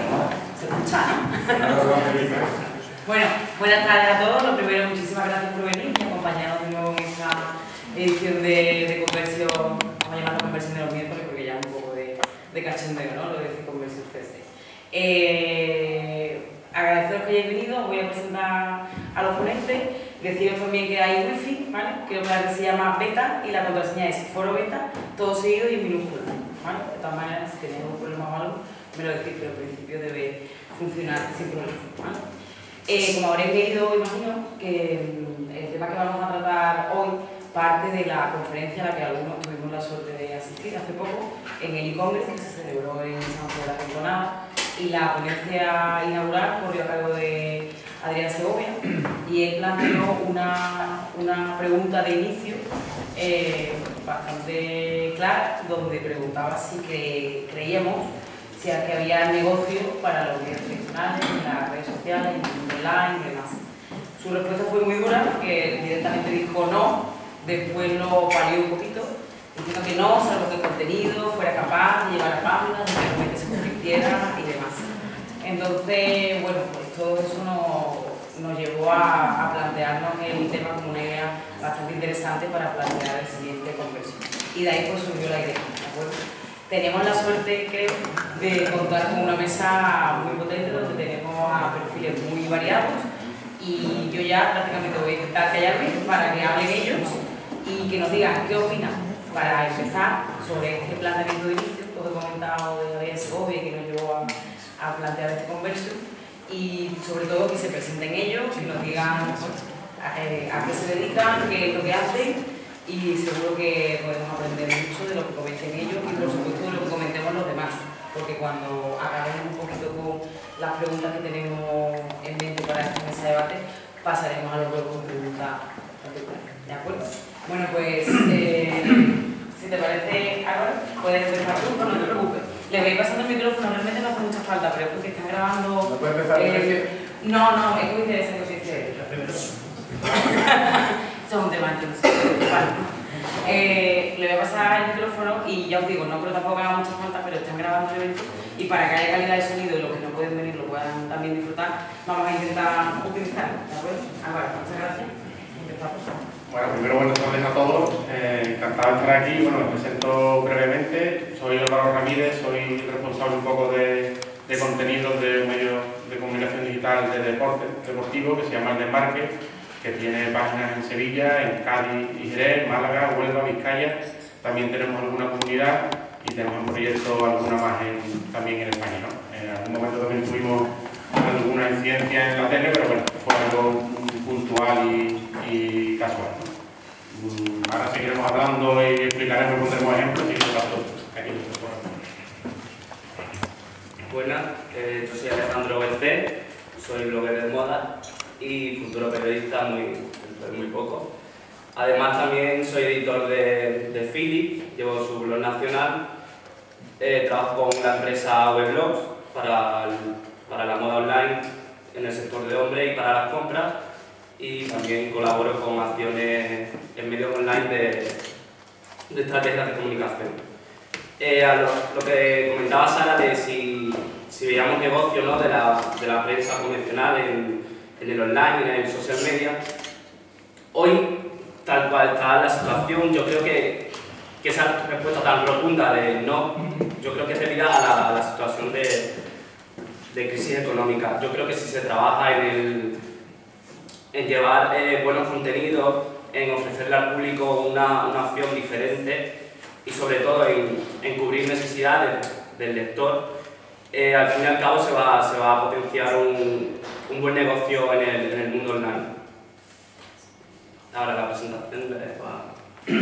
Se escucha, ¿no? Bueno, buenas tardes a todos. Lo primero, muchísimas gracias por venir y acompañarnos de nuevo en esta edición de Conversión. Vamos a llamarlo Conversión de los miércoles porque ya es un poco de cachondeo, ¿no? Lo de decir Conversión Thursday. Agradeceros que hayáis venido. Os voy a presentar a los ponentes. Deciros también que hay wifi, ¿vale? Que se llama beta y la contraseña es foro beta, todo seguido y en minúsculas, ¿vale? De todas maneras, si tenéis algún problema o algo, me lo decís, pero al principio debe funcionar sin problema, ¿vale? Como habréis leído, imagino que el tema que vamos a tratar hoy parte de la conferencia a la que algunos tuvimos la suerte de asistir hace poco en el e-congress que se celebró en San Juan de la Rinconada, y la ponencia inaugural corrió a cargo de Adrián Segovia, y él planteó una pregunta de inicio bastante clara, donde preguntaba si creíamos que había negocio para los medios tradicionales, en las redes sociales, en el mundo online y demás. Su respuesta fue muy dura, porque directamente dijo no, después lo palió un poquito, diciendo que no, salvo que el contenido fuera capaz de llevar a páginas, de que realmente se convirtiera y demás. Entonces, bueno, pues todo eso nos llevó a plantearnos el tema como una idea bastante interesante para plantear el siguiente conversión. Y de ahí pues surgió la idea, ¿de acuerdo? Tenemos la suerte, creo, de contar con una mesa muy potente donde tenemos a perfiles muy variados, y yo ya prácticamente voy a intentar callarme para que hablen ellos y que nos digan qué opinan para empezar sobre este planteamiento de inicio que os he comentado de Adrián Segovia, que nos llevó a plantear este conversión, y sobre todo que se presenten ellos, que nos digan a qué se dedican, qué es lo que hacen, y seguro que podemos aprender mucho de lo que comenten ellos y por supuesto de lo que comentemos los demás, porque cuando acabemos un poquito con las preguntas que tenemos en mente para esta mesa de debate, pasaremos a los juegos de preguntas particulares. ¿De acuerdo? Bueno, pues si te parece, Álvaro, puedes empezar tú, no te preocupes. Le voy pasando el micrófono, realmente no hace mucha falta, pero es porque están grabando... ¿No puedes empezar No, es muy interesante lo que dice. Esto es un tema entonces. Vale. Le voy a pasar el micrófono y ya os digo, no creo tampoco que haga mucha falta, pero están grabando el evento y para que haya calidad de sonido y los que no pueden venir lo puedan también disfrutar, vamos a intentar utilizarlo, ¿de acuerdo? Álvaro, muchas gracias. Empezamos. Bueno, primero buenas tardes a todos. Encantado de estar aquí. Bueno, me presento brevemente. Soy Álvaro Ramírez, soy responsable un poco de contenidos de un medio de comunicación digital de deporte deportivo que se llama El Desmarque, que tiene páginas en Sevilla, en Cádiz y Jerez, Málaga, Huelva, Vizcaya. También tenemos alguna comunidad y tenemos en proyecto alguna más también en España, ¿no? En algún momento también tuvimos alguna incidencia en la tele, pero bueno, fue algo puntual y casual, ¿no? Ahora seguiremos hablando y explicaremos y pondremos ejemplos y aquí. Buenas, yo soy Alejandro Belcé, soy blogger de moda y futuro periodista muy poco. Además también soy editor de Philip, llevo su blog nacional, trabajo con la empresa Weblogs para la moda online en el sector de hombre y para las compras, y también colaboro con acciones en medios online de estrategias de comunicación. A lo que comentaba Sara de si veíamos negocio, ¿no?, de la prensa convencional en el online, en el social media, hoy, tal cual está la situación, yo creo que esa respuesta tan rotunda de no, yo creo que es debido a la situación de crisis económica. Yo creo que si se trabaja en llevar buenos contenidos, en ofrecerle al público una opción diferente y sobre todo en cubrir necesidades del lector, al fin y al cabo se va a potenciar un buen negocio en el mundo online. Ahora la presentación va...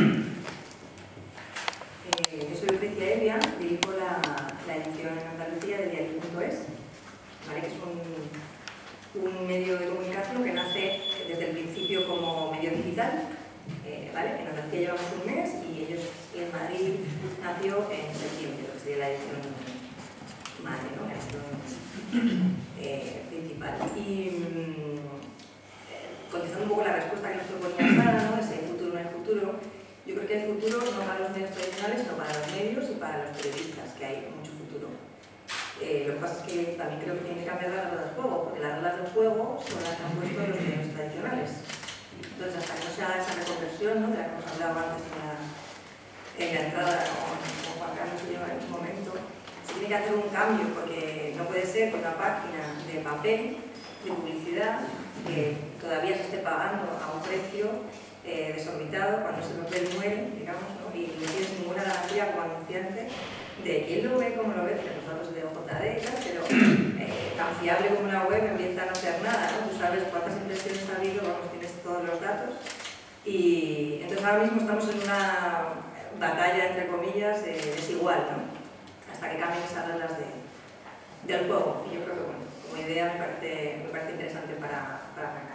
Yo soy Lucrecia Evia, dirijo la edición en Andalucía de Diario.es, ¿vale? Que es un medio de comunicación que nace desde el principio como medio digital, ¿vale? En Andalucía llevamos un mes y en Madrid nació en septiembre, que sería la edición madre, ¿no? Principal. Y contestando un poco la respuesta que nos proponía Sara, ¿no? Ese futuro no hay futuro. Yo creo que hay futuro no para los medios tradicionales, sino para los medios y para los periodistas, que hay mucho futuro. Lo que pasa es que también creo que tienen que cambiar las reglas del juego, porque las reglas del juego son las que han puesto los medios tradicionales. Entonces, hasta que no se haga esa reconversión, ¿no?, de la que hemos hablado antes en la entrada con Juan Carlos y yo en un momento, se tiene que hacer un cambio, porque no puede ser que una página de papel, de publicidad, que todavía se esté pagando a un precio desorbitado cuando ese papel muere, digamos, ¿no?, y no tienes ninguna garantía como anunciante de quién lo ve, cómo lo ve, que los datos de OJD y tal, pero tan fiable como una web empieza a no ser nada, ¿no? Tú sabes cuántas impresiones ha habido, vamos, tienes todos los datos, y entonces ahora mismo estamos en una batalla, entre comillas, desigual, ¿no?, hasta que cambien esas reglas del juego. Y yo creo que, bueno, como idea me parece interesante para arrancar.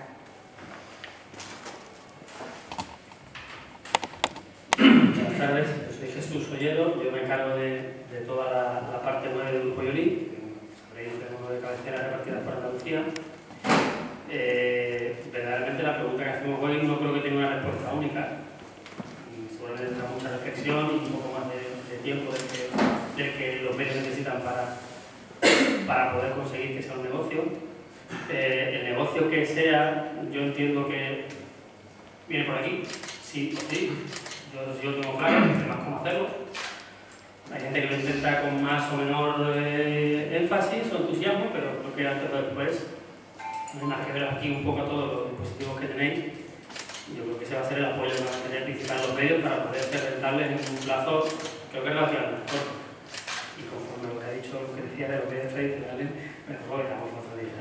Buenas tardes, yo soy Jesús Ollero, yo me encargo de toda la parte web del Grupo Yoli, sabéis, tenemos de cabecera repartidas por Andalucía. Verdaderamente la pregunta que hacemos hoy no creo que tenga una respuesta única, seguramente tendrá mucha reflexión y un poco más de tiempo del que los medios necesitan para poder conseguir que sea un negocio. El negocio que sea, yo entiendo que viene por aquí, sí o sí. Yo lo tengo claro, no sé más cómo hacerlo. Hay gente que lo intenta con más o menor énfasis o entusiasmo, pero creo que antes o después, no hay más que ver aquí un poco a todos los dispositivos que tenéis. Yo creo que ese va a ser el apoyo que van a tener principal los medios para poder ser rentables en un plazo, creo que es relativamente corto. Y conforme lo que ha dicho, lo que decía de los medios tradicionales, mejor lo dejamos otro día.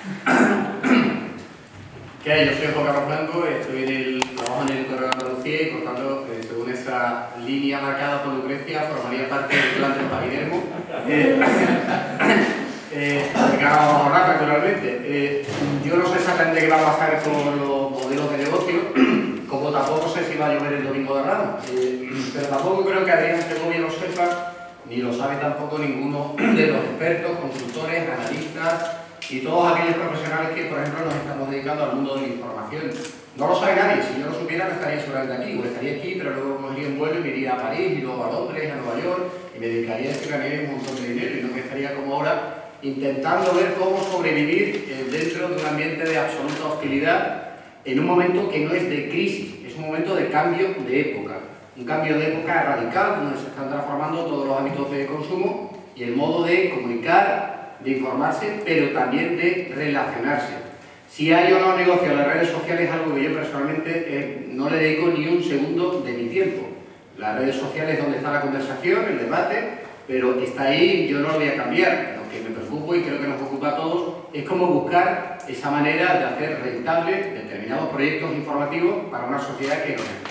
¿Qué hay? Yo soy Juan Carlos Blanco, trabajo en el Correo de Andalucía y por tanto, según esa línea marcada por Lucrecia, formaría parte del plan del Pavidermo. Que ahora vamos a hablar naturalmente. Yo no sé exactamente qué va a pasar con los modelos de negocio, como tampoco sé si va a llover el domingo de Ramos, pero tampoco creo que Adrián Segovia lo sepa, ni lo sabe tampoco ninguno de los expertos, consultores, analistas y todos aquellos profesionales que, por ejemplo, nos estamos dedicando al mundo de la información. No lo sabe nadie. Si yo lo supiera, no estaría seguramente aquí, o estaría aquí, pero luego cogería un vuelo y me iría a París, y luego a Londres, a Nueva York, y me dedicaría a este ganar un montón de dinero, y no que estaría como ahora intentando ver cómo sobrevivir dentro de un ambiente de absoluta hostilidad en un momento que no es de crisis, es un momento de cambio de época. Un cambio de época radical, donde se están transformando todos los hábitos de consumo y el modo de comunicar, de informarse, pero también de relacionarse. Si hay o no negocio en las redes sociales es algo que yo personalmente no le dedico ni un segundo de mi tiempo. Las redes sociales es donde está la conversación, el debate, pero está ahí, yo no lo voy a cambiar. Lo que me preocupa y creo que nos ocupa a todos es cómo buscar esa manera de hacer rentables determinados proyectos informativos para una sociedad que lo necesita.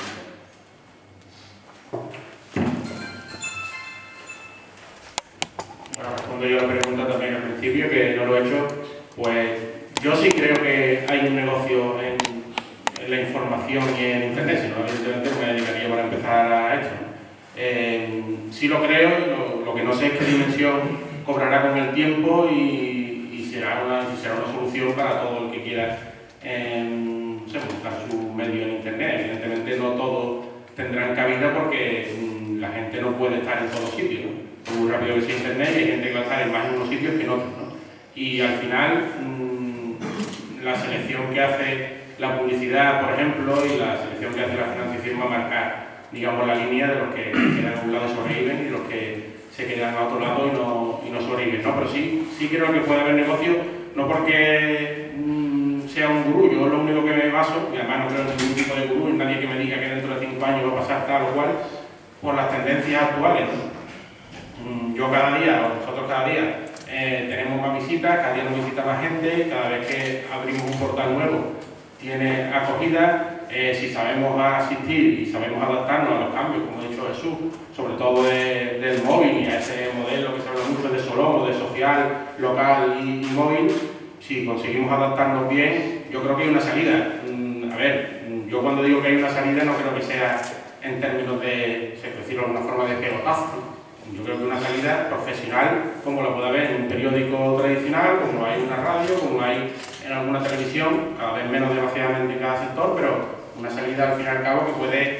Bueno, respondo yo a la pregunta también al principio, que no lo he hecho. Pues yo sí creo que hay un negocio en la información y en Internet, si no, evidentemente me dedicaría para empezar a esto. Sí lo creo, lo que no sé es qué dimensión cobrará con el tiempo y será una solución para todo el que quiera buscar su medio en Internet. Evidentemente no todos tendrán cabida porque la gente no puede estar en todos sitios, ¿no? Muy rápido que sea Internet y hay gente que va a estar más en unos sitios que en otros, ¿no? Y al final la selección que hace la publicidad, por ejemplo, y la selección que hace la financiación va a marcar, digamos, la línea de los que quedan a un lado y sobreviven y los que se quedan a otro lado y no sobreviven, ¿no? Pero sí creo que puede haber negocio, no porque sea un gurú, yo lo único que me baso, y además no creo en ningún tipo de gurú, en nadie que me diga que dentro de 5 años va a pasar tal o cual, por las tendencias actuales, ¿no? Yo cada día, o nosotros cada día, tenemos más visitas, cada día nos visita más gente, cada vez que abrimos un portal nuevo tiene acogida. Si sabemos asistir y sabemos adaptarnos a los cambios, como ha dicho Jesús, sobre todo del móvil y a ese modelo que se habla mucho de Solomo, de social, local y móvil, si conseguimos adaptarnos bien, yo creo que hay una salida. A ver, yo cuando digo que hay una salida no creo que sea en términos de, por decirlo de alguna forma, de pelotazo, ¿no? Yo creo que una salida profesional, como la puede haber en un periódico tradicional, como hay en una radio, como hay en alguna televisión, cada vez menos desgraciadamente en cada sector, pero una salida al fin y al cabo que puede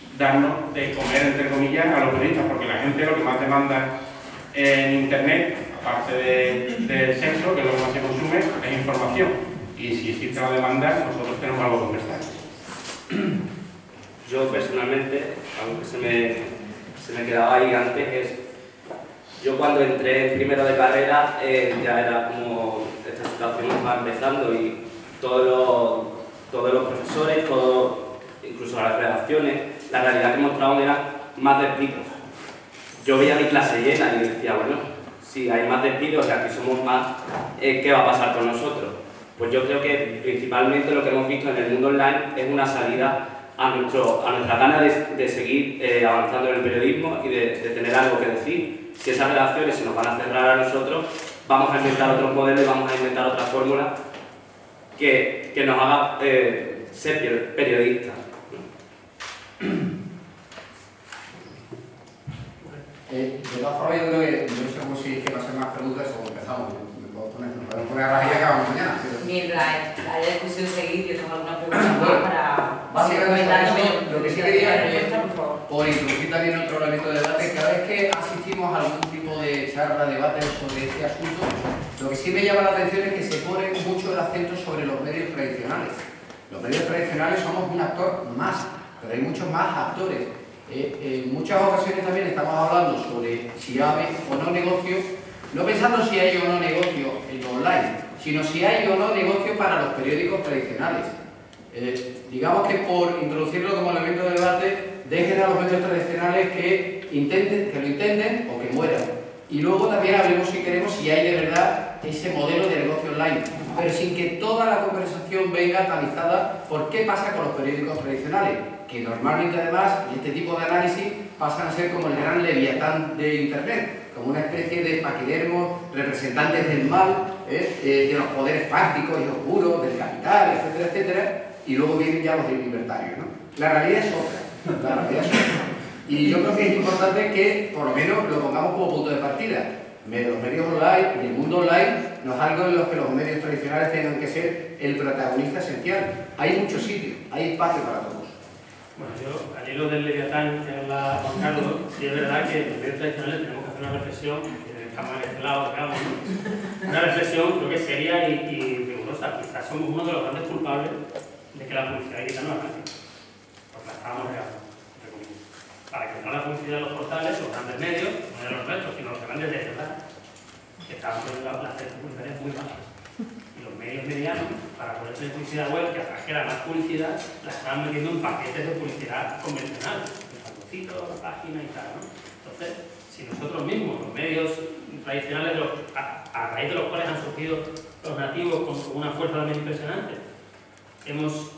darnos de comer, entre comillas, a los periodistas, porque la gente lo que más demanda en Internet, aparte del sexo, que es lo que más se consume, es información. Y si existe una demanda, nosotros tenemos algo que conversar. Yo personalmente, aunque se me quedaba ahí antes, yo cuando entré en primero de carrera ya era como esta situación estaba empezando y todos los profesores, incluso las redacciones, la realidad que mostraban eran más despidos. Yo veía mi clase llena y decía, bueno, si hay más despidos, o sea, que somos más, ¿qué va a pasar con nosotros? Pues yo creo que principalmente lo que hemos visto en el mundo online es una salida a nuestra gana de seguir avanzando en el periodismo y de tener algo que decir. Si esas relaciones se nos van a cerrar a nosotros, vamos a inventar otros modelos y vamos a inventar otra fórmula que nos haga ser periodistas. De todas formas, yo creo que, yo no sé cómo si es que va a ser más preguntas o empezamos. Nos podemos poner a la y acabamos mañana. Mientras haya discusión seguir, yo tengo alguna pregunta más para... Básicamente, lo que sí quería es, por favor. por introducir también otro elemento de debate, cada vez que asistimos a algún tipo de charla, debate sobre este asunto, lo que sí me llama la atención es que se pone mucho el acento sobre los medios tradicionales. Los medios tradicionales somos un actor más, pero hay muchos más actores. En muchas ocasiones también estamos hablando sobre si hay o no negocio, no pensando si hay o no negocio en online, sino si hay o no negocio para los periódicos tradicionales. Digamos que por introducirlo como elemento de debate, dejen a los medios tradicionales que lo intenten o que mueran. Y luego también hablemos, si queremos, si hay de verdad ese modelo de negocio online, pero sin que toda la conversación venga atalizada por qué pasa con los periódicos tradicionales, que normalmente además, en este tipo de análisis, pasan a ser como el gran leviatán de Internet, como una especie de paquidermos, representantes del mal, de los poderes fácticos y oscuros, del capital, etcétera, etcétera, y luego vienen ya los libertarios, ¿no? La realidad es otra, la realidad es otra. Y yo creo que es importante que, por lo menos, lo pongamos como punto de partida. Los medios online, el mundo online, no es algo en lo que los medios tradicionales tengan que ser el protagonista esencial. Hay muchos sitios, hay espacio para todos. Bueno, yo, al hilo del Leviatán que habla Juan Carlos, sí es verdad que los medios tradicionales tenemos que hacer una reflexión, que estamos en este lado, digamos, ¿no? Una reflexión creo que seria y rigurosa. Quizás somos uno de los grandes culpables de que la publicidad digital no arranque, porque la estábamos regando. Para que no la publicidad de los portales, los grandes medios, no de los nuestros, sino los grandes de verdad, que estaban poniendo las redes publicitarias muy bajas. Y los medios medianos, para poder tener publicidad web que atrajera más publicidad, la estaban metiendo en paquetes de publicidad convencional, de fagocitos, páginas y tal, ¿no? Entonces, si nosotros mismos, los medios tradicionales, a raíz de los cuales han surgido los nativos con una fuerza también impresionante, hemos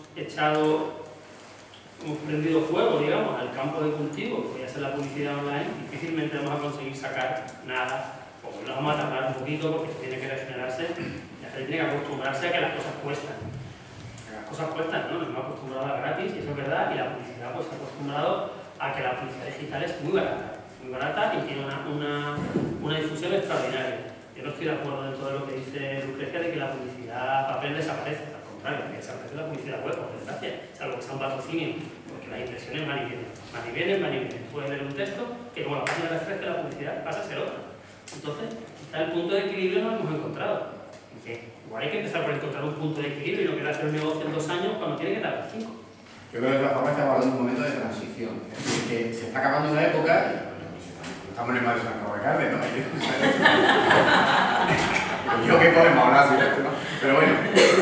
prendido fuego, digamos, al campo de cultivo, que voy a hacer la publicidad online, difícilmente vamos a conseguir sacar nada, o nos vamos a tardar un poquito porque tiene que regenerarse, la gente tiene que acostumbrarse a que las cosas cuestan. Las cosas cuestan, ¿no? Nos hemos acostumbrado a gratis, y eso es verdad, y la publicidad pues se ha acostumbrado a que la publicidad digital es muy barata y tiene una difusión extraordinaria. Yo no estoy de acuerdo en todo lo que dice Lucrecia de que la publicidad papel desaparece. Que desaparece la publicidad web, por desgracia, salvo que sea un patrocinio, porque las impresiones van y vienen. Puedes leer un texto que como la página refresca la publicidad pasa a ser otra. Entonces, quizá el punto de equilibrio no lo hemos encontrado. Y que igual hay que empezar por encontrar un punto de equilibrio y no querer hacer un negocio en 2 años cuando tiene que tardar 5. Yo creo que de todas formas estamos hablando de un momento de transición. Es decir, que se está acabando una época, estamos en el mar de San Carlos, ¿no? Yo que podemos hablar así, ¿no? Pero bueno,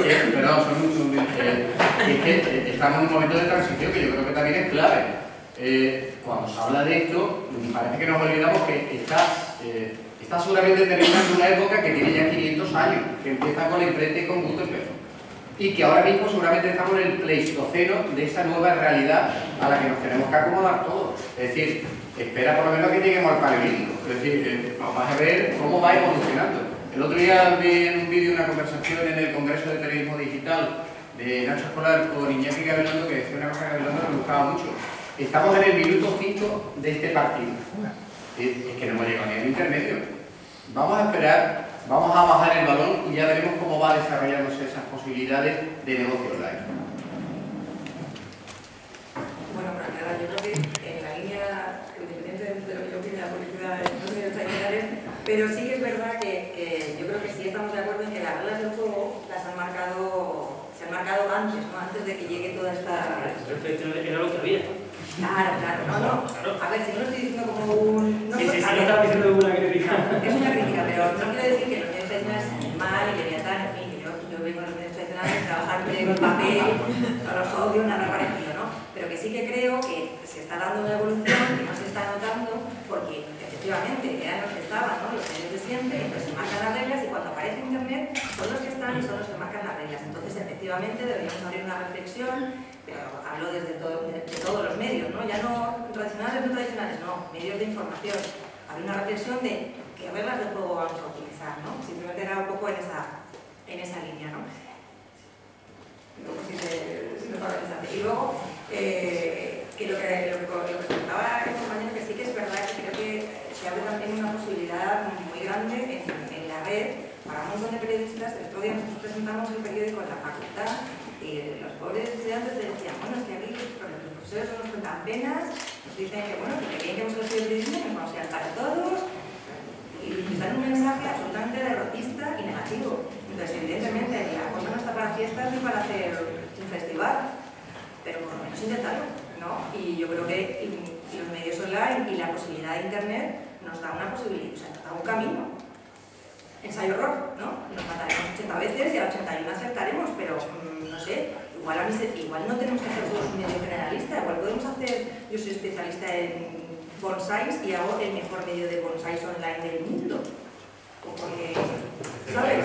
es que estamos en un momento de transición que yo creo que también es clave. Cuando se habla de esto, parece que nos olvidamos que está seguramente terminando una época que tiene ya 500 años, que empieza con la imprenta y con Gutenberg. Y que ahora mismo seguramente estamos en el pleistoceno de esa nueva realidad a la que nos tenemos que acomodar todos. Es decir, espera por lo menos que lleguemos al paleolítico. Es decir, vamos a ver cómo va evolucionando. El otro día vi en un vídeo una conversación en el Congreso de Periodismo Digital de Nacho Escolar con Iñaki Gabilondo, que decía una cosa que Gabilondo me gustaba mucho. Estamos en el minuto 5 de este partido. Es que no hemos llegado ni al intermedio. Vamos a esperar, vamos a bajar el balón y ya veremos cómo va desarrollándose esas posibilidades de negocio online. Bueno, para aclarar, yo creo que en la línea, independiente de lo que yo opine de la publicidad en los medios tradicionales, Pero sí que es verdad que yo creo que sí estamos de acuerdo en que las reglas del juego se han marcado antes, ¿no? Antes de que llegue toda esta... Era lo que había. Claro, no. A ver, si no lo estoy diciendo como un... Sí, no estaba diciendo una crítica. Es una crítica, pero no quiero decir que los medios tradicionales estén mal y Leviatán, en fin, que yo vengo de los medios tradicionales, trabajar con papel, no los odio, nada parecido, ¿no? Pero que sí que creo que se está dando una evolución que no se está notando porque efectivamente eran los que estaban, ¿no? Los medios de siempre, entonces se marcan las reglas y cuando aparece Internet son los que están y son los que marcan las reglas. Entonces, efectivamente, deberíamos abrir una reflexión, pero hablo desde de todos los medios, ¿no? Ya no tradicionales, no tradicionales, no, medios de información. Habría una reflexión de qué reglas del juego vamos a utilizar, ¿no? Simplemente era un poco en esa línea, ¿no? Luego, si me parece interesante. Y luego, que lo que comentaba el compañero, que sí que es verdad que creo que se abre también una posibilidad muy grande en la red para un montón de periodistas. El otro día nosotros presentamos el periódico en la facultad y los pobres estudiantes decían, bueno, es que aquí los profesores nos cuentan penas, nos dicen que, bueno, que querían que hemos estudiado periodismo, que nos vamos a ir para todos, y les dan un mensaje absolutamente derrotista y negativo. Entonces, evidentemente, la cosa no está para fiestas ni para hacer un festival, pero por lo menos intentarlo, ¿no? Y yo creo que los medios online y la posibilidad de Internet nos da una posibilidad, o sea, nos da un camino. Ensayo-error, ¿no? Nos mataremos 80 veces y a 81 acertaremos, pero no sé, igual no tenemos que hacer todos un medio generalista, igual podemos hacer, yo soy especialista en bonsáis y hago el mejor medio de bonsáis online del mundo. Porque, ¿sabes?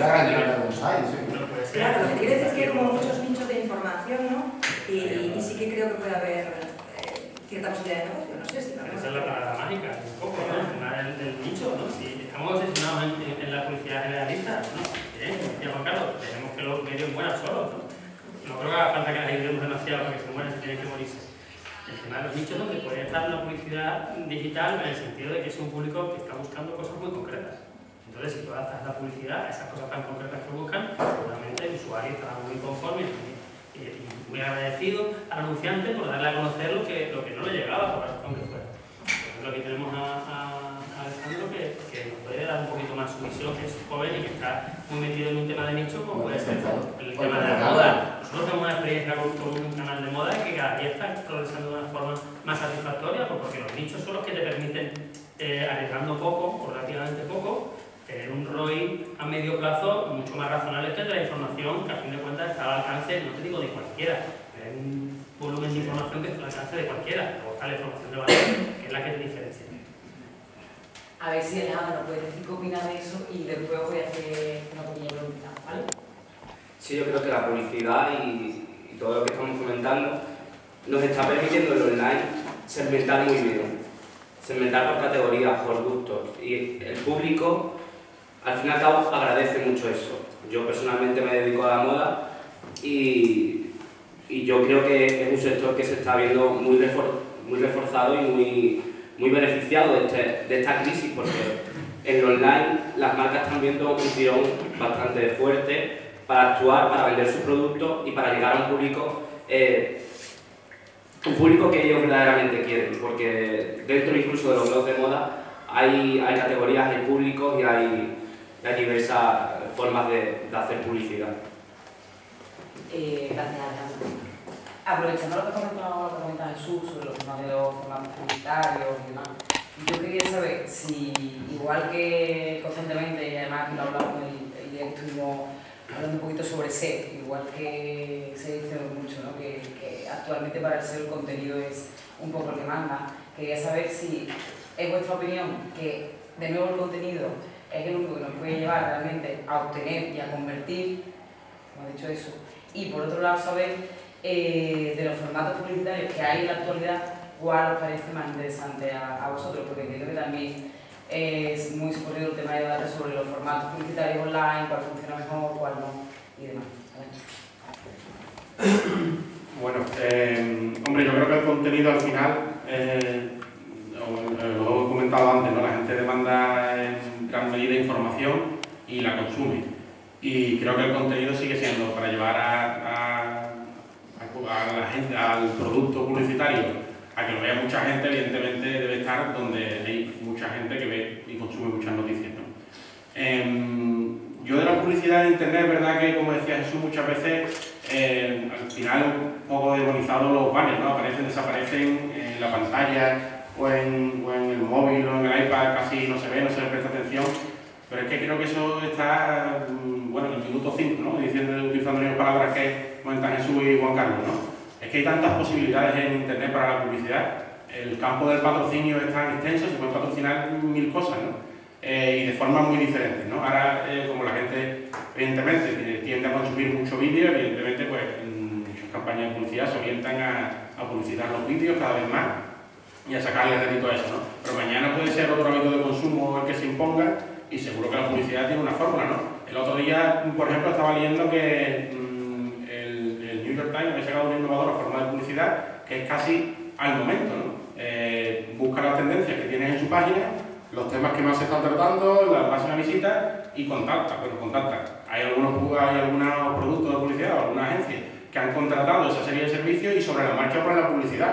Claro, lo que quiere decir es que hay como muchos nichos de información, ¿no? Y sí que creo que puede haber cierta posibilidad de negocio, no sé si no. Esa es la palabra mágica, un poco, ¿no? El tema del nicho, ¿no? Si estamos obsesionados en la publicidad generalista, ¿no? Bien, decía Juan Carlos, tenemos que los medios mueran solos, ¿no? No creo que haga falta que las ayudemos demasiado para que se mueran, se tienen que morirse. El tema de los nichos donde puede estar una publicidad digital en el sentido de que es un público que está buscando cosas muy concretas. Entonces, si tú adaptas la publicidad a esas cosas tan concretas que buscan, seguramente el usuario estará muy conforme y muy agradecido al anunciante por darle a conocer lo que no le llegaba, por razón que fuera. Por ejemplo, aquí tenemos a Alejandro que nos puede dar un poquito más su visión, que es joven y que está muy metido en un tema de nicho, como puede ser el tema de la moda. Nosotros tenemos una experiencia con un canal de moda que cada día está progresando de una forma más satisfactoria, porque los nichos son los que te permiten, arriesgando poco, o relativamente poco, tener un ROI a medio plazo mucho más razonable que la información que a fin de cuentas está al alcance, no te digo de cualquiera, tener un volumen de información que está al alcance de cualquiera, o está la información de valor, que es la que te diferencia. A ver si Alejandro nos puede decir qué opina de eso y después voy a hacer una pequeña pregunta, ¿vale? Sí, yo creo que la publicidad y todo lo que estamos comentando nos está permitiendo el online segmentar muy bien, segmentar por categorías, por gustos, y el público al fin y al cabo agradece mucho eso. Yo personalmente me dedico a la moda y yo creo que es un sector que se está viendo muy reforzado y muy beneficiado de esta crisis, porque en lo online las marcas están viendo un tirón bastante fuerte para actuar, para vender sus productos y para llegar a un público que ellos verdaderamente quieren, porque dentro incluso de los blogs de moda hay categorías, hay públicos y hay diversas formas de hacer publicidad. Gracias, Alejandro. Aprovechando lo que comenta Jesús sobre los temas de los formatos publicitarios y demás, yo quería saber si, igual que constantemente, y además que lo hablamos el día que estuvimos hablando un poquito sobre SEO, igual que se dice mucho, ¿no? que actualmente para el SEO el contenido es un poco el que manda. Quería saber si es vuestra opinión que, de nuevo, el contenido es el único que nos puede llevar realmente a obtener y a convertir, como ha dicho eso, y por otro lado saber de los formatos publicitarios que hay en la actualidad, cuál os parece más interesante a vosotros, porque entiendo que también es muy socorrido el tema de debate sobre los formatos publicitarios online, cuál funciona mejor, cuál no, y demás. Bueno, hombre, yo creo que el contenido al final, lo he comentado antes, ¿no? La gente demanda en gran medida información y la consume. Y creo que el contenido sigue siendo para llevar a la gente, al producto publicitario, a que lo vea mucha gente, evidentemente debe estar donde hay mucha gente que ve y consume muchas noticias, ¿no? Yo de la publicidad en internet, verdad que, como decía Jesús, muchas veces al final un poco demonizado los banners, ¿no? Aparecen, desaparecen en la pantalla o en el móvil o en el iPad, casi no se ve, no se le presta atención. Pero es que creo que eso está, bueno, en el minuto 5, ¿no? Utilizando las palabras que comentan Jesús y Juan Carlos, ¿no? Es que hay tantas posibilidades en internet para la publicidad. El campo del patrocinio es tan extenso, se pueden patrocinar 1000 cosas, ¿no? Y de formas muy diferentes, ¿no? Ahora, como la gente, evidentemente, tiende a consumir mucho vídeo, evidentemente, pues, muchas campañas de publicidad se orientan a publicitar los vídeos cada vez más y a sacarle rédito a eso, ¿no? Pero mañana puede ser otro hábito de consumo el que se imponga y seguro que la publicidad tiene una fórmula, ¿no? El otro día, por ejemplo, estaba leyendo que el New York Times ha sacado una innovadora forma de publicidad que es casi al momento, ¿no? Busca las tendencias que tienes en su página, los temas que más se están tratando, las máximas visitas y contacta, pero contacta. Hay algunos productos de publicidad o algunas agencias que han contratado esa serie de servicios y sobre la marcha ponen la publicidad,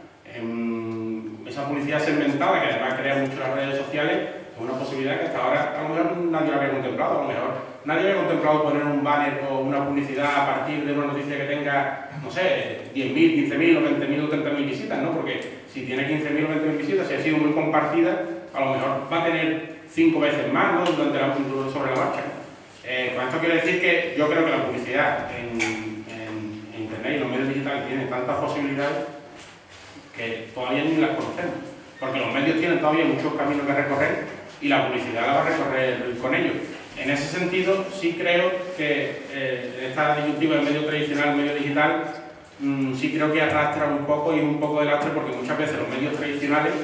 ¿no? Esa publicidad segmentada que además crea mucho las redes sociales es una posibilidad que hasta ahora a lo mejor nadie lo había contemplado, a lo mejor nadie había contemplado poner un banner o una publicidad a partir de una noticia que tenga, no sé, 10.000, 15.000 o 20.000 o 30.000 visitas, ¿no? Porque si tiene 15.000 o 20.000 visitas, si ha sido muy compartida, a lo mejor va a tener 5 veces más, ¿no? Sobre la marcha, ¿no? Con esto quiero decir que yo creo que la publicidad en internet y los medios digitales tienen tantas posibilidades que todavía ni las conocemos, porque los medios tienen todavía muchos caminos que recorrer y la publicidad la va a recorrer con ellos. En ese sentido, sí creo que esta disyuntiva del medio tradicional, medio digital, sí creo que arrastra un poco y un poco de lastre, porque muchas veces los medios tradicionales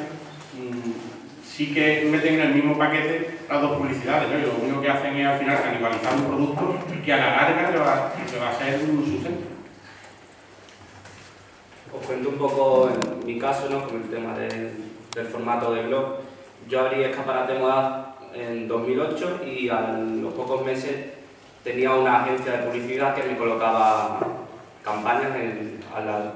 sí que meten en el mismo paquete las dos publicidades, ¿no? Y lo único que hacen es al final canibalizar un producto que a la larga le va a ser un sustento. Os cuento un poco en mi caso, ¿no? Con el tema del formato de blog. Yo abrí Escaparate Moda en 2008 y a los pocos meses tenía una agencia de publicidad que me colocaba campañas al lado.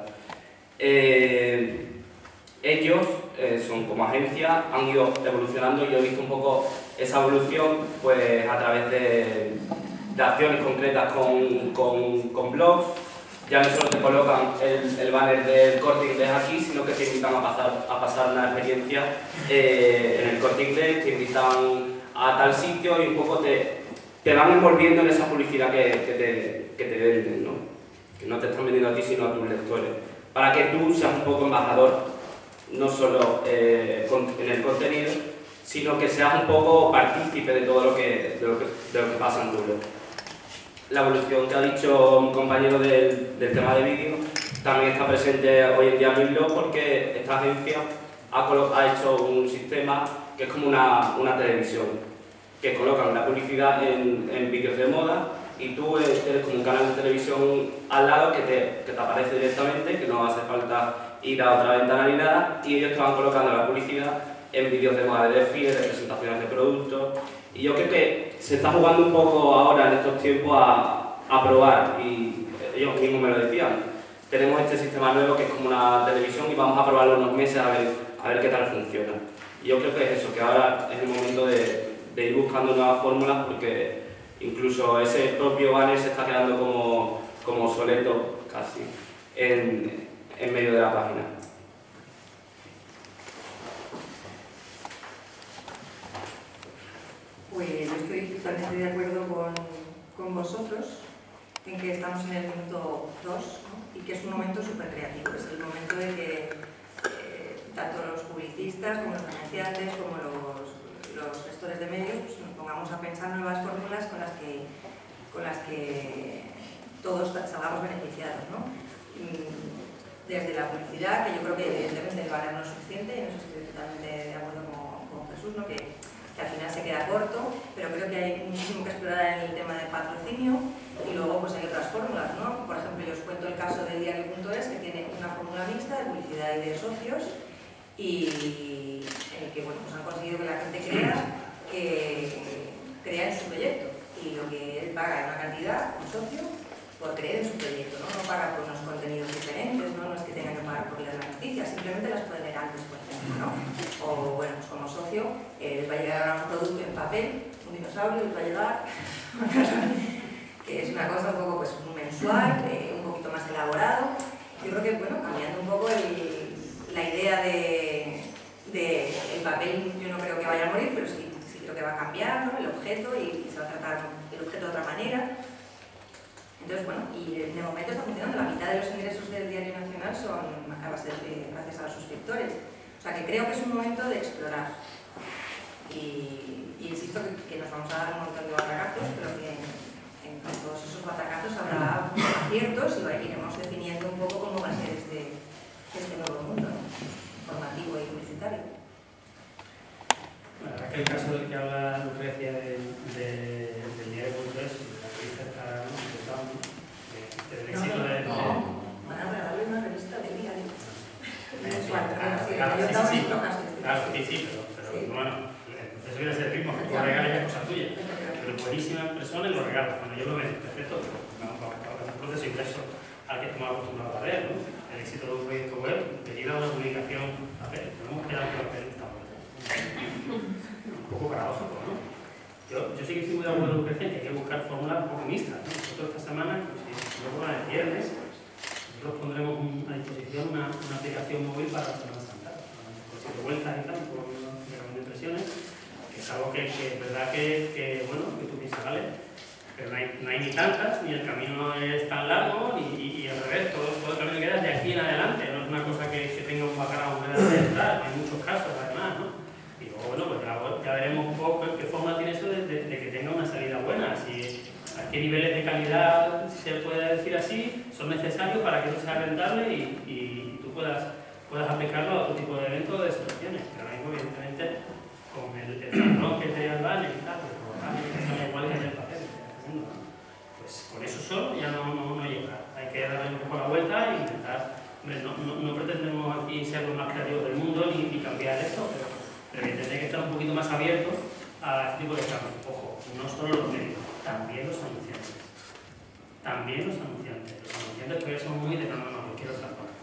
Ellos son como agencia, han ido evolucionando y yo he visto un poco esa evolución pues, a través de acciones concretas con blogs. Ya no solo te colocan el banner del Corte Inglés aquí, sino que te invitan a pasar una experiencia en el Corte Inglés, te invitan a tal sitio y un poco te van envolviendo en esa publicidad que te venden, ¿no? Que no te están vendiendo a ti, sino a tus lectores. Para que tú seas un poco embajador, no solo en el contenido, sino que seas un poco partícipe de todo lo que pasa en tu blog. La evolución que ha dicho un compañero del tema de vídeo también está presente hoy en día en mi blog, porque esta agencia ha hecho un sistema que es como una televisión, que colocan la publicidad en vídeos de moda y tú eres como un canal de televisión al lado que te aparece directamente, que no hace falta ir a otra ventana ni nada, y ellos te van colocando la publicidad en vídeos de moda de desfiles, de presentaciones de productos. Y yo creo que se está jugando un poco ahora en estos tiempos a probar, y ellos mismos me lo decían. Tenemos este sistema nuevo que es como una televisión y vamos a probarlo unos meses a ver qué tal funciona. Y yo creo que es eso, que ahora es el momento de ir buscando nuevas fórmulas, porque incluso ese propio banner se está quedando como obsoleto casi en medio de la página. Pues yo estoy totalmente de acuerdo con vosotros en que estamos en el minuto 2, ¿no? Y que es un momento súper creativo. Es el momento de que tanto los publicistas como los anunciantes como los gestores de medios pues, nos pongamos a pensar nuevas fórmulas con las que todos salgamos beneficiados, ¿no? Desde la publicidad, que yo creo que evidentemente el banner no es suficiente, y en eso estoy totalmente de acuerdo con Jesús, ¿no? Que al final se queda corto, pero creo que hay muchísimo que explorar en el tema del patrocinio, y luego pues hay otras fórmulas, ¿no? Por ejemplo, yo os cuento el caso del diario.es, que tiene una fórmula mixta de publicidad y de socios, y en el que bueno, pues han conseguido que la gente crea en su proyecto, y lo que él paga es una cantidad, un socio, por creer en su proyecto, ¿no? No paga por unos contenidos diferentes, no es que tenga que pagar por rápido de las noticias, simplemente las pueden leer antes, por ejemplo, ¿no? O, bueno, pues como socio, les va a llegar ahora un producto en papel, un dinosaurio, les va a llegar, que es una cosa un poco pues, mensual, un poquito más elaborado. Yo creo que, bueno, cambiando un poco la idea el papel, yo no creo que vaya a morir, pero sí creo que va a cambiar, ¿no? El objeto y se va a tratar el objeto de otra manera. Entonces, bueno, y de momento está funcionando. La mitad de los ingresos del Diario Nacional son gracias a los suscriptores. O sea, que creo que es un momento de explorar. Y insisto que nos vamos a dar un montón de batacazos, pero que en todos esos batacazos habrá aciertos y iremos definiendo un poco cómo va a ser este nuevo mundo, ¿no? Formativo y publicitario. La verdad es que el caso del que habla Lucrecia del diario.es, la revista está intentando del éxito de... Van a regalarle una revista de día a día. Claro, sí, pero bueno, el proceso viene a ser el mismo, que tú regales es cosa tuya. Pero buenísimas personas lo regalan. Cuando yo lo veo, perfecto, vamos a un proceso inverso al que estamos acostumbrados a ver, ¿no? El éxito de un proyecto web deriva de una publicación a ver, tenemos que dar un papel un poco paradójico, ¿no? Yo sí que estoy muy de acuerdo con Lucrecia que hay que buscar fórmulas un poco mixtas, ¿no? Nosotros esta semana, si no por el viernes, nosotros pondremos a disposición una aplicación móvil para la Semana Santa, con 7 vueltas y tal, por de impresiones, que es algo que es verdad que bueno, que tú piensas, ¿vale? Pero no hay ni tantas, ni el camino es tan largo, y al revés, todo el camino que da de aquí en adelante, no es una cosa que tenga un background de tal, hay muchos casos además, ¿no? Y luego, bueno, pues ya veremos un poco qué forma tiene eso de que tenga una salida buena, a qué niveles de calidad, si se puede decir así, son necesarios para que eso sea rentable y tú puedas aplicarlo a otro tipo de eventos o de situaciones. Pero ahora mismo, evidentemente, con el patrón que te dan y tal, pues que son igual que en el papel, pues con eso solo ya no llega. Hay que darle un poco la vuelta e intentar. Hombre, no pretendemos aquí ser los más creativos del mundo ni cambiar esto, pero evidentemente hay que estar un poquito más abiertos a este tipo de cambios. Ojo, no solo los medios, también los anunciantes. También los anunciantes. Los anunciantes todavía son muy de no, yo quiero estar con.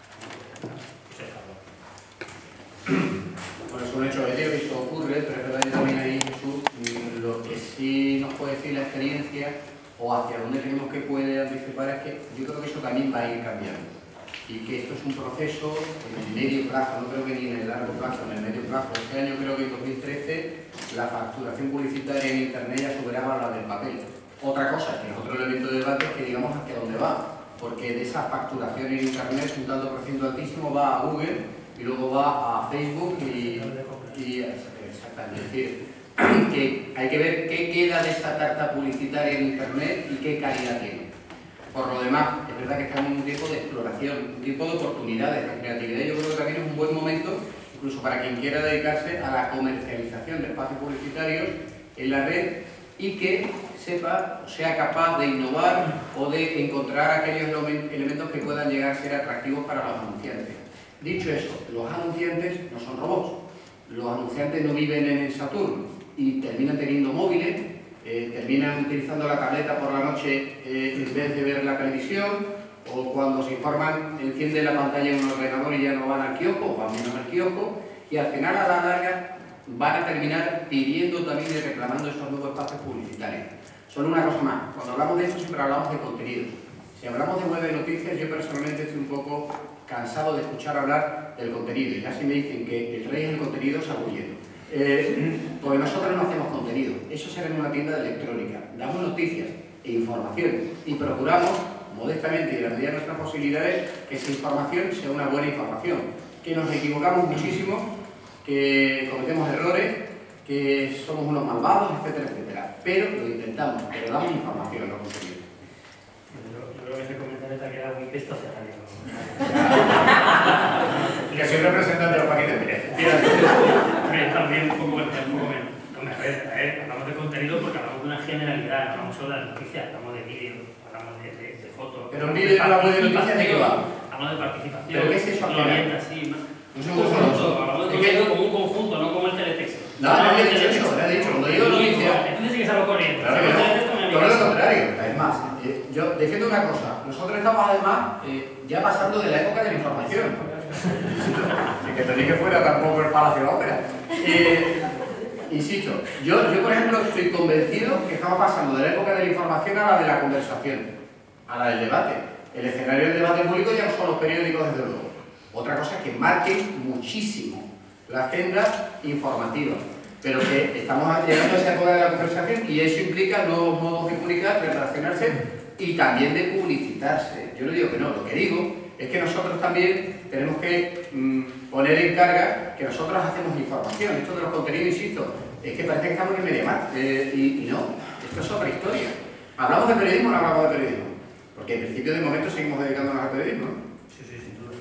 Bueno, es un hecho de Dios y eso ocurre, pero es verdad que también ahí, Jesús, lo que sí nos puede decir la experiencia o hacia dónde creemos que puede anticipar es que yo creo que eso también va a ir cambiando y que esto es un proceso en el medio plazo, no creo que ni en el largo plazo, en el medio plazo. Este año creo que en 2013 la facturación publicitaria en Internet ya superaba la del papel. Otra cosa, que es otro elemento de debate, es que digamos hacia dónde va, porque de esa facturación en Internet un tanto por ciento altísimo va a Google y luego va a Facebook y exactamente, es decir, que hay que ver qué queda de esa tarta publicitaria en Internet y qué calidad tiene. Por lo demás, es verdad que estamos en un tiempo de exploración, un tiempo de oportunidades, de creatividad. Yo creo que también es un buen momento, incluso para quien quiera dedicarse a la comercialización de espacios publicitarios en la red y que sepa o sea capaz de innovar o de encontrar aquellos elementos que puedan llegar a ser atractivos para los anunciantes. Dicho eso, los anunciantes no son robots. Los anunciantes no viven en el Saturno y terminan teniendo móviles, terminan utilizando la tableta por la noche en vez de ver la televisión, o cuando se informan encienden la pantalla en un ordenador y ya no van al kiosco, o van menos al kiosco, y al final a la larga van a terminar pidiendo también y reclamando estos nuevos espacios publicitarios. Solo una cosa más, cuando hablamos de esto siempre hablamos de contenido. Si hablamos de web de noticias, yo personalmente estoy un poco cansado de escuchar hablar del contenido, y ya si me dicen que el rey es el contenido, salgo huyendo. Porque nosotros no hacemos contenido, eso será en una tienda de electrónica, damos noticias e información y procuramos, modestamente y a la medida de nuestras posibilidades, que esa información sea una buena información, que nos equivocamos muchísimo, que cometemos errores, que somos unos malvados, etcétera, etcétera, pero lo intentamos, pero damos información, no contenido. Yo creo que ese comentario te ha quedado muy cristocenario. Que soy representante de los paquetes Pérez. También un poco menos. Hablamos de contenido porque hablamos de una generalidad, hablamos solo de las noticias, hablamos de vídeo, hablamos de fotos. Pero un vídeo hablamos de noticias, ¿de qué va? Hablamos de participación. ¿Pero qué es eso? Lo orienta, sí. Hablamos de contenido como un conjunto, no como el teletexto. No he dicho eso, he dicho, cuando digo noticias... Entonces sí que es algo corriente. Claro que no, todo lo contrario. Además, yo defiendo una cosa, nosotros estamos además ya pasando de la época de la información. que tenéis que fuera tampoco el Palacio de la Ópera. Insisto, yo por ejemplo estoy convencido que estamos pasando de la época de la información a la de la conversación, a la del debate. El escenario del debate público ya no son los periódicos, desde luego. Otra cosa es que marquen muchísimo la agenda informativa, pero que estamos llegando a esa época de la conversación y eso implica nuevos modos de comunicar, de relacionarse y también de publicitarse. Yo no digo que no, lo que digo es que nosotros también tenemos que poner en carga que nosotros hacemos información. Esto de los contenidos, insisto, es que parece que estamos en Mediamar y no, esto es otra historia. ¿Hablamos de periodismo o no hablamos de periodismo? Porque en principio de momento seguimos dedicándonos al periodismo, ¿no? Sí, sin duda.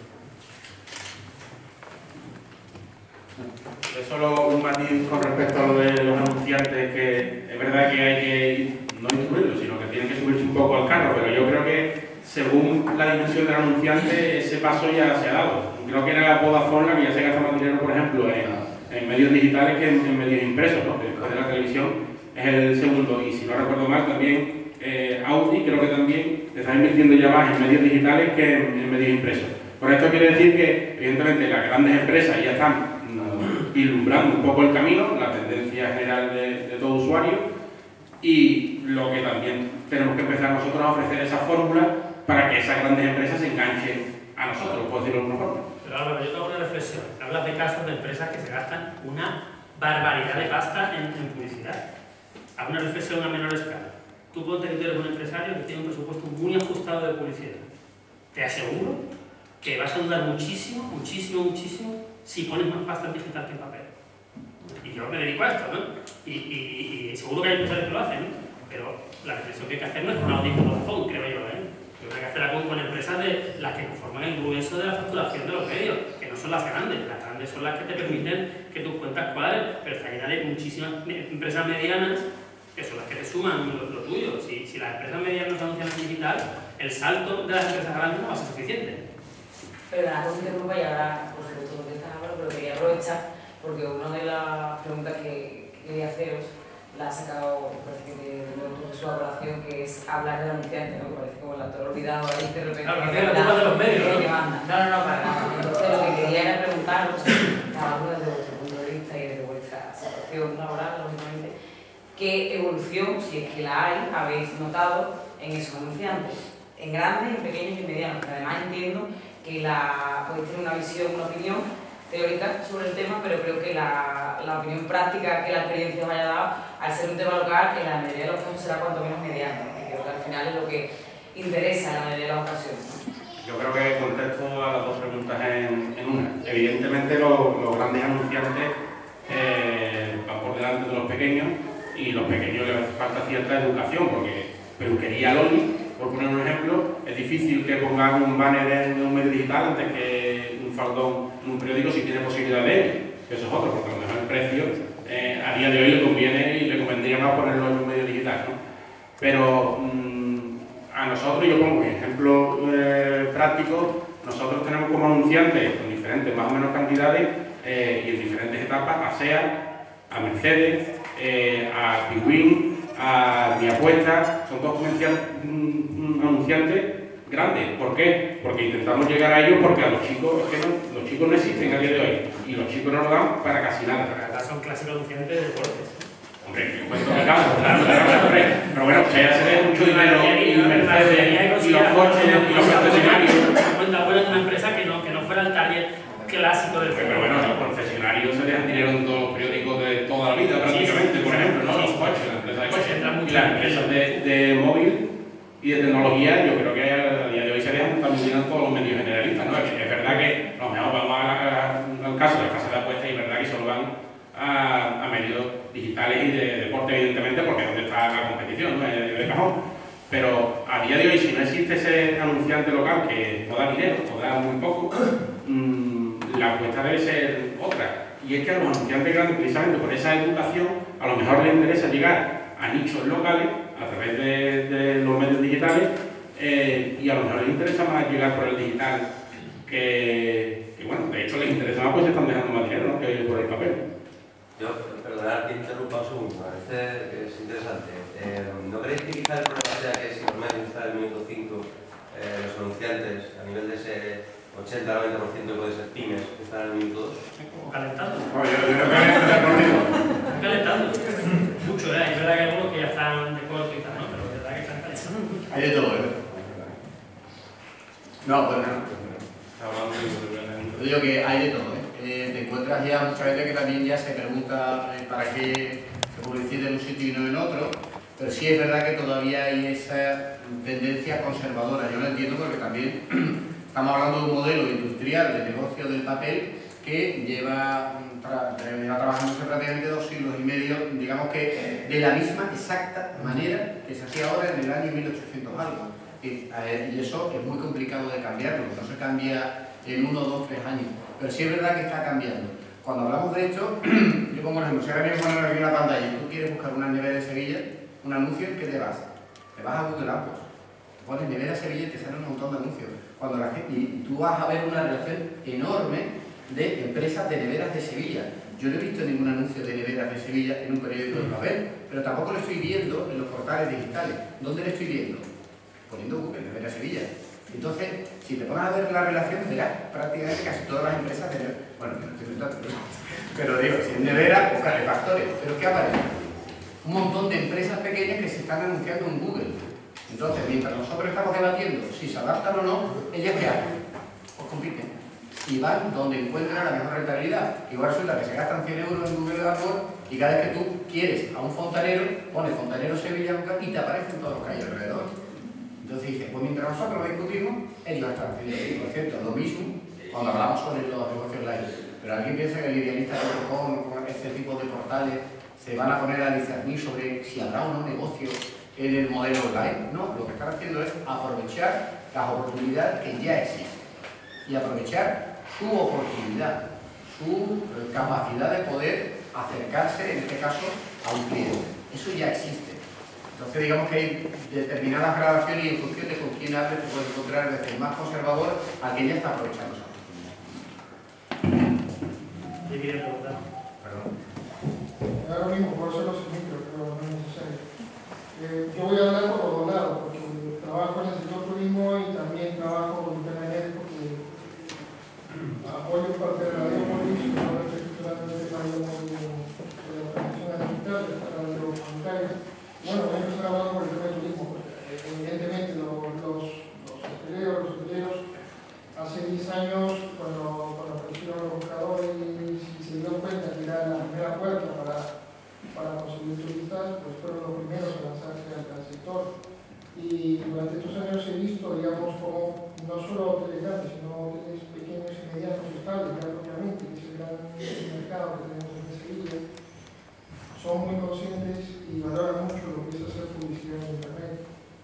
Es solo un matiz con respecto a lo de los anunciantes, que es verdad que hay que no instruirlos, sino que tienen que subirse un poco al carro, pero yo creo que según la dimensión del anunciante ese paso ya se ha dado. Creo que era Vodafone la que ya se gasta más dinero, por ejemplo, en medios digitales que en medios impresos, ¿no? Que después de la televisión es el segundo, y si no recuerdo mal también Audi creo que también está invirtiendo ya más en medios digitales que en medios impresos. Por esto quiere decir que evidentemente las grandes empresas ya están vislumbrando un poco el camino, la tendencia general de todo usuario, y lo que también tenemos que empezar nosotros a ofrecer esa fórmula para que esas grandes empresas se enganchen a nosotros, por decirlo de alguna forma. Pero Álvaro, yo tengo una reflexión. Hablas de casos de empresas que se gastan una barbaridad de pasta en publicidad. Haz una reflexión a menor escala. Tú ponte que tú eres un empresario que tiene un presupuesto muy ajustado de publicidad. Te aseguro que vas a dudar muchísimo, muchísimo, muchísimo si pones más pasta en digital que en papel. Y yo me dedico a esto, ¿no? Y seguro que hay empresarios que lo hacen, ¿no? Pero la reflexión que hay que hacer no es con Audi y Vodafone, creo yo, ¿eh? Yo creo que hacerla con empresas de las que conforman el grueso de la facturación de los medios, que no son las grandes son las que te permiten que tus cuentas cuadren, pero está llena de muchísimas empresas medianas que son las que te suman lo tuyo. Si las empresas medianas no se anuncian en digital, el salto de las empresas grandes no va a ser suficiente. Pero nada, no interrumpa y ahora, por supuesto, lo que estás hablando, pero quería aprovechar porque una de las preguntas que quería haceros la ha sacado, parece que de su colaboración, que es hablar del anunciante, ¿no? Que parece como el actor olvidado ahí de repente. Claro, que la culpa de los medios, ¿no? Que manda. No, para nada. Entonces lo que quería era preguntaros, cada uno desde vuestro punto de vista y desde vuestra situación laboral, lógicamente, ¿qué evolución, si es que la hay, habéis notado en esos anunciantes? En grandes, en pequeños y en medianos, que además entiendo que podéis tener una visión, una opinión teórica sobre el tema, pero creo que la opinión práctica que la experiencia os haya dado, al ser un tema local, en la mayoría de los casos será cuanto menos mediano, y creo que al final es lo que interesa en la mayoría de las ocasiones. Yo creo que contesto a las dos preguntas en una. Evidentemente los grandes anunciantes van por delante de los pequeños, y los pequeños les hace falta cierta educación, porque Peluquería Loli, por poner un ejemplo, es difícil que pongan un banner en un medio digital antes que un faldón en un periódico si tiene posibilidad de ello. Eso es otro, porque a lo mejor el precio a día de hoy le conviene y le convendría más ponerlo en un medio digital, ¿no? Pero a nosotros, yo pongo un ejemplo práctico, nosotros tenemos como anunciantes con diferentes más o menos cantidades y en diferentes etapas a SEAT, a Mercedes, a Piwin, a Mi Apuesta, son todos anunciantes grandes. ¿Por qué? Porque intentamos llegar a ellos, porque a los chicos, es que los chicos no existen a día de hoy, y los chicos no lo dan para casi nada. Son clásicos anunciantes de deportes. Hombre, yo cuento mi caso, claro, pero bueno, se hace mucho dinero y Mercedes y los coches y los concesionarios. Cuenta buena de una empresa que no fuera el target clásico del Pero bueno, los concesionarios se dejan dinero en todos los periódicos de toda la vida, prácticamente, por ejemplo, ¿no? Los coches, la empresa de coches. Y las empresas de móvil y de tecnología, yo creo que a día de hoy se dejan también en todos los medios generalistas, ¿no? Es verdad que a lo mejor vamos al caso de las casas de apuestas, y es verdad que solo van a medios digitales y de deporte, evidentemente, porque es donde está la competición, ¿no? De cajón. Pero a día de hoy, si no existe ese anunciante local que no da dinero, o da muy poco, la apuesta debe ser otra. Y es que a los anunciantes grandes, precisamente por esa educación, a lo mejor les interesa llegar a nichos locales a través de los medios digitales, y a lo mejor les interesa más llegar por el digital que bueno, de hecho les interesa más, pues están dejando más dinero, ¿no?, que por el papel. Yo, perdonad que interrumpa un segundo, me parece que es interesante. ¿No creéis que quizá el problema sea que si los medios están en el minuto 5, los anunciantes, a nivel de ese 80-90% puede ser pymes que están en el minuto 2. Como calentando. Bueno, yo creo que empezar contigo. Están calentando. Mucho, ¿verdad? Es verdad que hay algunos que ya están de corto y tal, ¿no? Pero es verdad que están calentando. Hay de todo, ¿eh? No, pues no. Yo digo que hay de todo, ¿eh? Te encuentras ya mucha gente que también ya se pregunta para qué se publicita en un sitio y no en otro, pero sí es verdad que todavía hay esa tendencia conservadora. Yo lo entiendo porque también estamos hablando de un modelo industrial de negocio del papel que lleva trabajándose prácticamente 2 siglos y medio, digamos que de la misma exacta manera que se hacía ahora en el año 1800 algo. Y eso es muy complicado de cambiarlo, no se cambia en 1, 2, 3 años, pero sí es verdad que está cambiando. Cuando hablamos de esto, yo pongo un ejemplo, si ahora mismo poner aquí una pantalla y tú quieres buscar una nevera de Sevilla, un anuncio, ¿en qué te vas? Te vas a Google Ads, pones nevera Sevilla y te salen un montón de anuncios. Cuando la gente, y tú vas a ver una relación enorme de empresas de neveras de Sevilla. Yo no he visto ningún anuncio de neveras de Sevilla en un periódico de papel, pero tampoco lo estoy viendo en los portales digitales. ¿Dónde lo estoy viendo? Poniendo Google, nevera Sevilla. Entonces, si te pones a ver la relación, verás prácticamente casi todas las empresas de nevera. Bueno, que no estoy inventando, pero digo, si es nevera, pues calefactores. ¿Pero qué aparece? Un montón de empresas pequeñas que se están anunciando en Google. Entonces, mientras nosotros estamos debatiendo si se adaptan o no, ellas ¿qué hacen? Pues compiten. Y van donde encuentran la mejor rentabilidad. Igual resulta que se gastan 100 euros en Google AdWords y cada vez que tú quieres a un fontanero, pones fontanero Sevilla y te aparecen todos los que hay alrededor. Entonces dices, pues mientras nosotros lo discutimos, ellos están haciendo, por cierto, lo mismo cuando hablamos sobre los negocios online. Pero alguien piensa que el idealista con este tipo de portales se van a poner a discernir sobre si habrá o no negocio en el modelo online. No, lo que están haciendo es aprovechar las oportunidades que ya existen y aprovechar su oportunidad, su capacidad de poder acercarse, en este caso, a un cliente. Eso ya existe. Entonces, digamos que hay determinadas gradaciones y en función de con quién hables te puedes encontrar desde el más conservador al que ya está aprovechando esa oportunidad. Yo quería preguntar. Perdón. Ahora mismo, por eso los micro, pero no es necesario. Yo voy a hablar por los dos lados, porque trabajo en el sector turismo y también trabajo internamente porque apoyo parte de la Leópolis, y ahora estoy estudiando el tema de la transición digital, de la voluntaria. Bueno, voy a empezar hablando por el tema del turismo, porque evidentemente los hoteleros, hace 10 años, cuando aparecieron los buscadores y se dieron cuenta que era la primera puerta para conseguir turistas, pues fueron los primeros a lanzarse al sector. Y durante estos años he visto, digamos, como no solo hoteles grandes, sino hoteles pequeños y medianos estables, ya propiamente, que es el gran mercado que tenemos en Sevilla, son muy conscientes y valoran mucho lo que es hacer publicidad en Internet.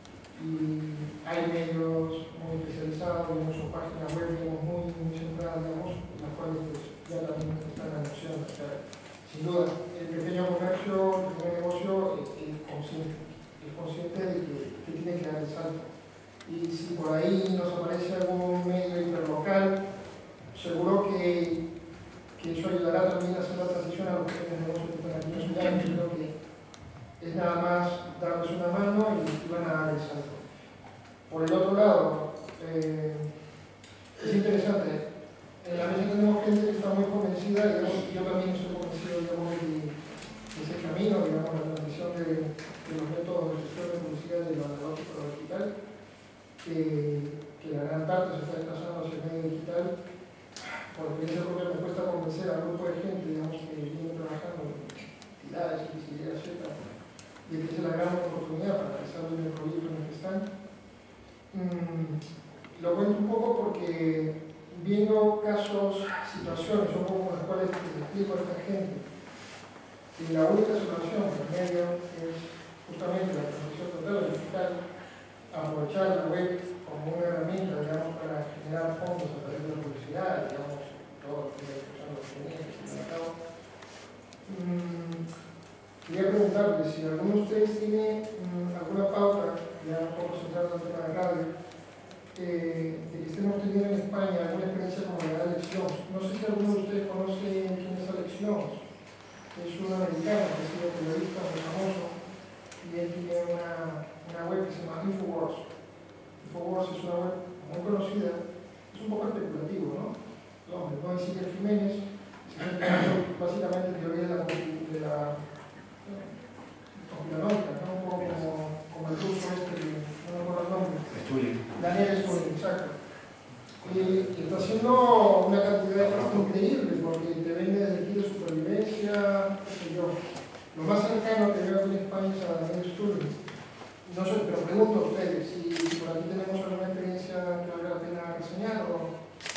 Y hay medios muy especializados, sus páginas web muy centradas, digamos, las cuales pues, ya también están anunciando. O sea, sin duda, el pequeño comercio, el pequeño negocio es consciente de que tiene que dar el salto. Y si por ahí nos aparece algún medio hiperlocal, seguro que eso ayudará también a hacer la transición a los pequeños negocios que están aquí en Ciudad. Creo que es nada más darles una mano y van a dar el salto. Por el otro lado, es interesante. En la mesa tenemos gente que está muy convencida, digamos, yo también estoy convencido, digamos, de ese camino, digamos, la transición de los métodos de gestión de publicidad de lo analógico a lo digital, que la gran parte se está desplazando hacia el medio digital. Por experiencia propia me cuesta convencer a un grupo de gente, digamos, que viene trabajando en entidades, X, Y, Z, y que es la gran oportunidad para desarrollar el proyecto en el que están. Lo cuento un poco porque viendo casos, situaciones, un poco con las cuales les explico a esta gente, que la única solución del medio es justamente la transición total digital, aprovechar la web como una herramienta, digamos, para generar fondos a través de la publicidad, digamos, todo lo que usando los clientes y el mercado. Quería preguntarles si alguno de ustedes tiene alguna pauta, ya un poco centrado en el tema de radio, de que estemos teniendo en España alguna experiencia como la de Alex Jones. No sé si alguno de ustedes conoce quién es Alex Jones. Es un americano que ha sido periodista muy famoso y él tiene una web que se llama Infowars. Infowars es una web muy conocida es un poco especulativo, ¿no? No, no es Iker Jiménez, básicamente teoría de la conspiranoica, ¿no? Un poco como el ruso este, no me acuerdo el nombre. Daniel Stulin, exacto. Y está haciendo una cantidad de cosas increíbles, porque te vende desde aquí de supervivencia, qué sé yo. Lo más cercano que veo aquí en España es a Daniel Stulin. No sé, pero pregunto a ustedes si por aquí tenemos alguna experiencia que valga la pena reseñar o...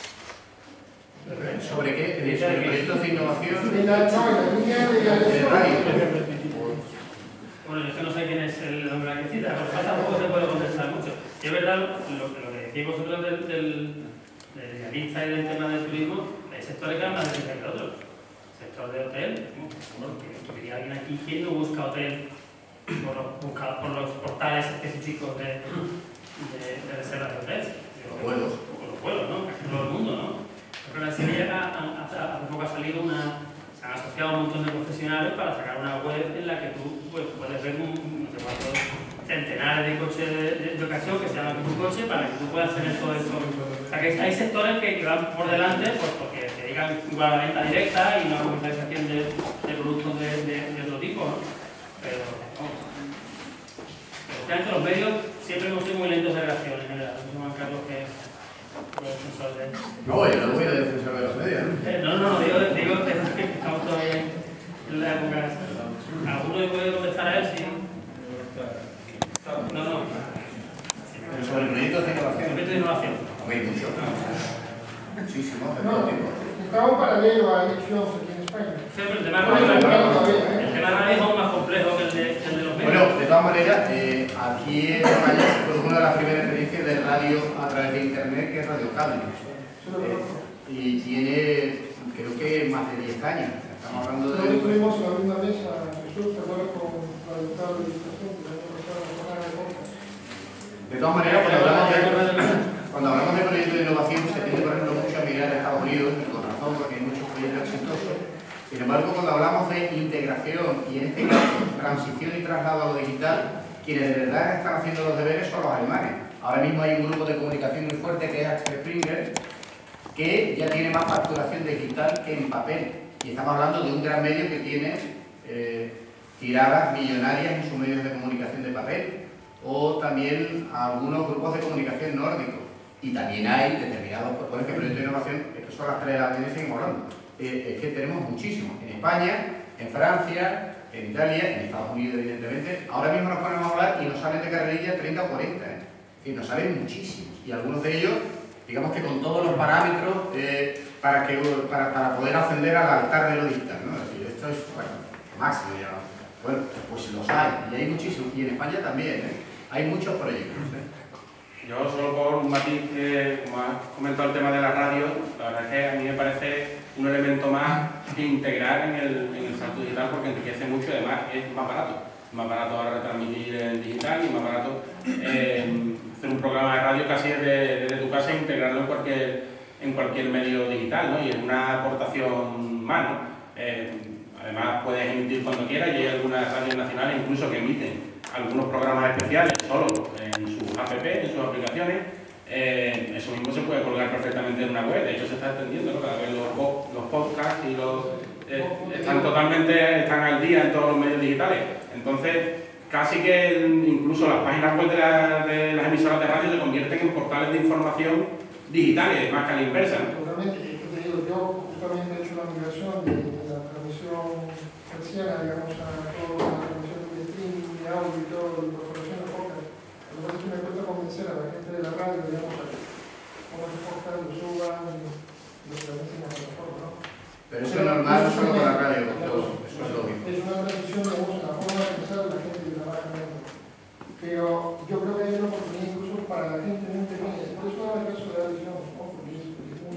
¿Sobre qué? ¿Sobre proyectos de innovación? En la línea de radio. Bueno, yo es que no sé quién es el hombre que cita, por lo tampoco se puede contestar mucho. Y es verdad, lo que decís vosotros del idealista y del tema del turismo, hay sectores que van más de que otros. El sector de hotel, bueno, que diría alguien aquí, ¿quién no busca hotel por los portales específicos de reservas de hoteles? Los vuelos. Los vuelos, ¿no? Casi todo el mundo, ¿no? Pero en Sevilla hace poco ha salido se han asociado un montón de profesionales para sacar una web en la que tú pues, puedes ver no sé cuántos centenares de coches de ocasión que se llaman tu coche para que tú puedas tener todo eso. O sea que hay sectores que van por delante pues, porque se dedican igual a la venta directa y no a la comercialización de productos de otro tipo, ¿no? Pero efectivamente los medios siempre hemos sido muy lentos de reacción en general. No sé, Juan Carlos, que defensor de... No, yo no voy a defensor de los medios, ¿no? No, digo que estamos todavía en la época esa. ¿Alguno le puede contestar a él? Sí. No. Pero sobre proyectos de innovación. Proyectos de innovación. Hay muchos, ¿no? Muchísimos, de todo No, tipo. está un paralelo a elecciones aquí en España. Siempre el tema de radio es aún más complejo que el de los medios. Bueno, de todas maneras, aquí en España se produjo una de las primeras experiencias de radio a través de internet, que es Radio Cable. Y tiene, creo que más de 10 años. Estamos hablando de... Nosotros tuvimos la misma mesa, Jesús, ¿te acuerdas con Radio Cable de Educación, que el año pasado la podcast? De todas maneras, cuando hablamos de proyectos de innovación, se tiende, por ejemplo, mucho a mirar a Estados Unidos, y con razón, porque hay muchos proyectos exitosos. Sin embargo, cuando hablamos de integración y en este caso transición y traslado a lo digital, quienes de verdad están haciendo los deberes son los alemanes. Ahora mismo hay un grupo de comunicación muy fuerte que es Axel Springer, que ya tiene más facturación digital que en papel. Y estamos hablando de un gran medio que tiene tiradas millonarias en sus medios de comunicación de papel. O también algunos grupos de comunicación nórdicos. Y también hay determinados proyectos de innovación, que son las 3 de la mañana y seguimos hablando. Es que tenemos muchísimos. En España, en Francia, en Italia, en Estados Unidos, evidentemente. Ahora mismo nos ponemos a hablar y nos salen de carrerilla 30 o 40. Es decir, nos salen muchísimos. Y algunos de ellos, digamos que con todos los parámetros para poder ascender al altar de lo digital, ¿no? Es decir, esto es, bueno, máximo ya. Bueno, pues los hay. Y hay muchísimos. Y en España también, hay muchos proyectos. Yo solo por un matiz, como has comentado el tema de la radio, la verdad es que a mí me parece un elemento más que integrar en el salto digital porque enriquece mucho y además es más barato. Es más barato ahora retransmitir en digital y más barato hacer un programa de radio casi desde tu casa e integrarlo en cualquier medio digital, ¿no? Y es una aportación más, ¿no? Además puedes emitir cuando quieras y hay algunas radios nacionales incluso que emiten algunos programas especiales solo en sus app, en sus aplicaciones. Eso mismo se puede colgar perfectamente en una web. De hecho se está extendiendo, ¿no? Cada vez los podcasts y están al día en todos los medios digitales. Entonces casi que incluso las páginas web de las emisoras de radio se convierten en portales de información digitales, más que a la inversa, ¿no? Seguramente, yo justamente he hecho la migración de la transmisión terciaria, digamos, a toda la transmisión de streaming, de audio y todo, de incorporación de podcast. Lo que pasa es que me cuesta convencer a la gente de la radio, digamos, a que pongan los podcasts, los suban y los transmiten a la plataforma, ¿no? Pero eso es normal, no solo con la radio, eso es lógico. Es una transición, digamos, en la forma de pensar de la gente que trabaja en esto. Pero yo creo que hay una oportunidad incluso para la gente muy pequeña. Por eso no el caso de la visión, ¿no? Porque es muy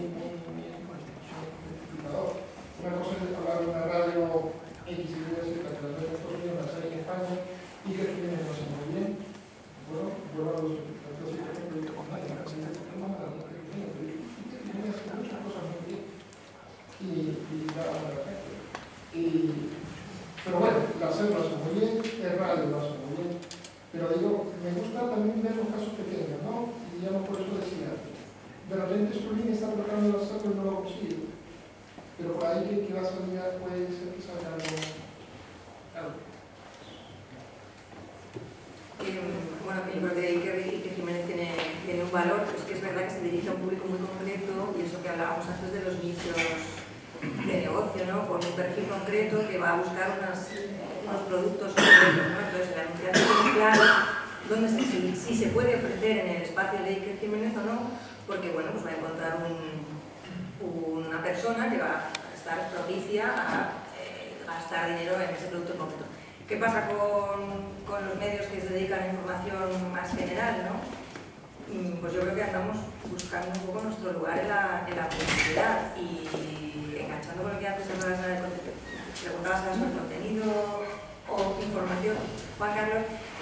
complicador. Una cosa es hablar de una radio X y Y, Z, que las ven en Estados Unidos, las hay en España, y que aquí no se muy bien. Bueno, vuelvo a los ejemplos de Copenhague, la gente que no manda, la gente que tiene muchas cosas muy bien. Y da a la gente. Pero bueno, las lo hacen muy bien, el radio lo hace muy bien. Pero digo, me gusta también ver los casos pequeños, ¿no? Y digamos, por eso decía, de repente diferentes Turing están tratando de hacerlo y no lo consiguen. Pero por ahí que va a salir, puede ser que salga algo. Bueno, yo creo que Jiménez tiene un valor, pues que es verdad que se dirige a un público muy concreto y eso que hablábamos antes de los nichos de negocio, ¿no? Con un perfil concreto que va a buscar unos productos concretos, ¿no? Entonces, el anunciante tiene claro dónde si se puede ofrecer en el espacio de Iker Jiménez o no, porque bueno, pues va a encontrar una persona que va a estar propicia a gastar dinero en ese producto concreto. ¿Qué pasa con los medios que se dedican a información más general, ¿no? Pues yo creo que andamos buscando un poco nuestro lugar en la publicidad y enganchando con lo que antes preguntabas sobre contenido o información, Juan Carlos,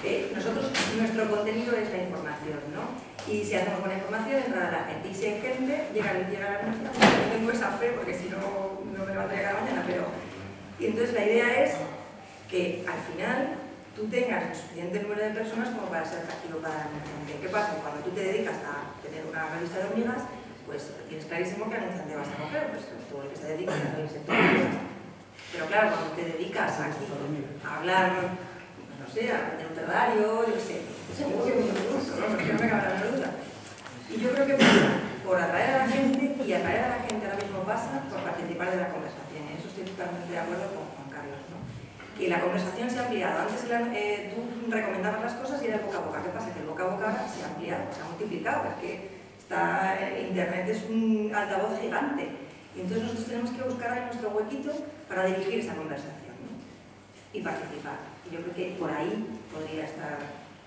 nuestro contenido es la información, ¿no? Y si hacemos buena información, entrará la gente. Y si hay gente, llega la nuestra. Yo tengo esa fe, porque si no, no me levantaría cada mañana, pero... Y entonces la idea es que al final tú tengas el suficiente número de personas como para ser atractivo para el anunciante. ¿Qué pasa? Cuando tú te dedicas a tener una revista de hormigas, pues tienes clarísimo que anunciante vas a coger, pues todo el que se dedica al sector. Pero claro, cuando te dedicas aquí a hablar, no sé, a vender un terrario, yo qué sé, seguro que es muy gusto, ¿no? Porque no me cabe la menor duda. Y yo creo que por atraer a la gente, y atraer a la gente ahora mismo pasa por participar de la conversación. En eso estoy totalmente de acuerdo con Juan Carlos, ¿no? Que la conversación se ha ampliado. Antes tú recomendabas las cosas y era el boca a boca. ¿Qué pasa? Que el boca a boca se ha ampliado, se ha multiplicado. Es que Internet es un altavoz gigante. Y entonces nosotros tenemos que buscar ahí nuestro huequito para dirigir esa conversación, ¿no? Y participar. Y yo creo que por ahí podría estar.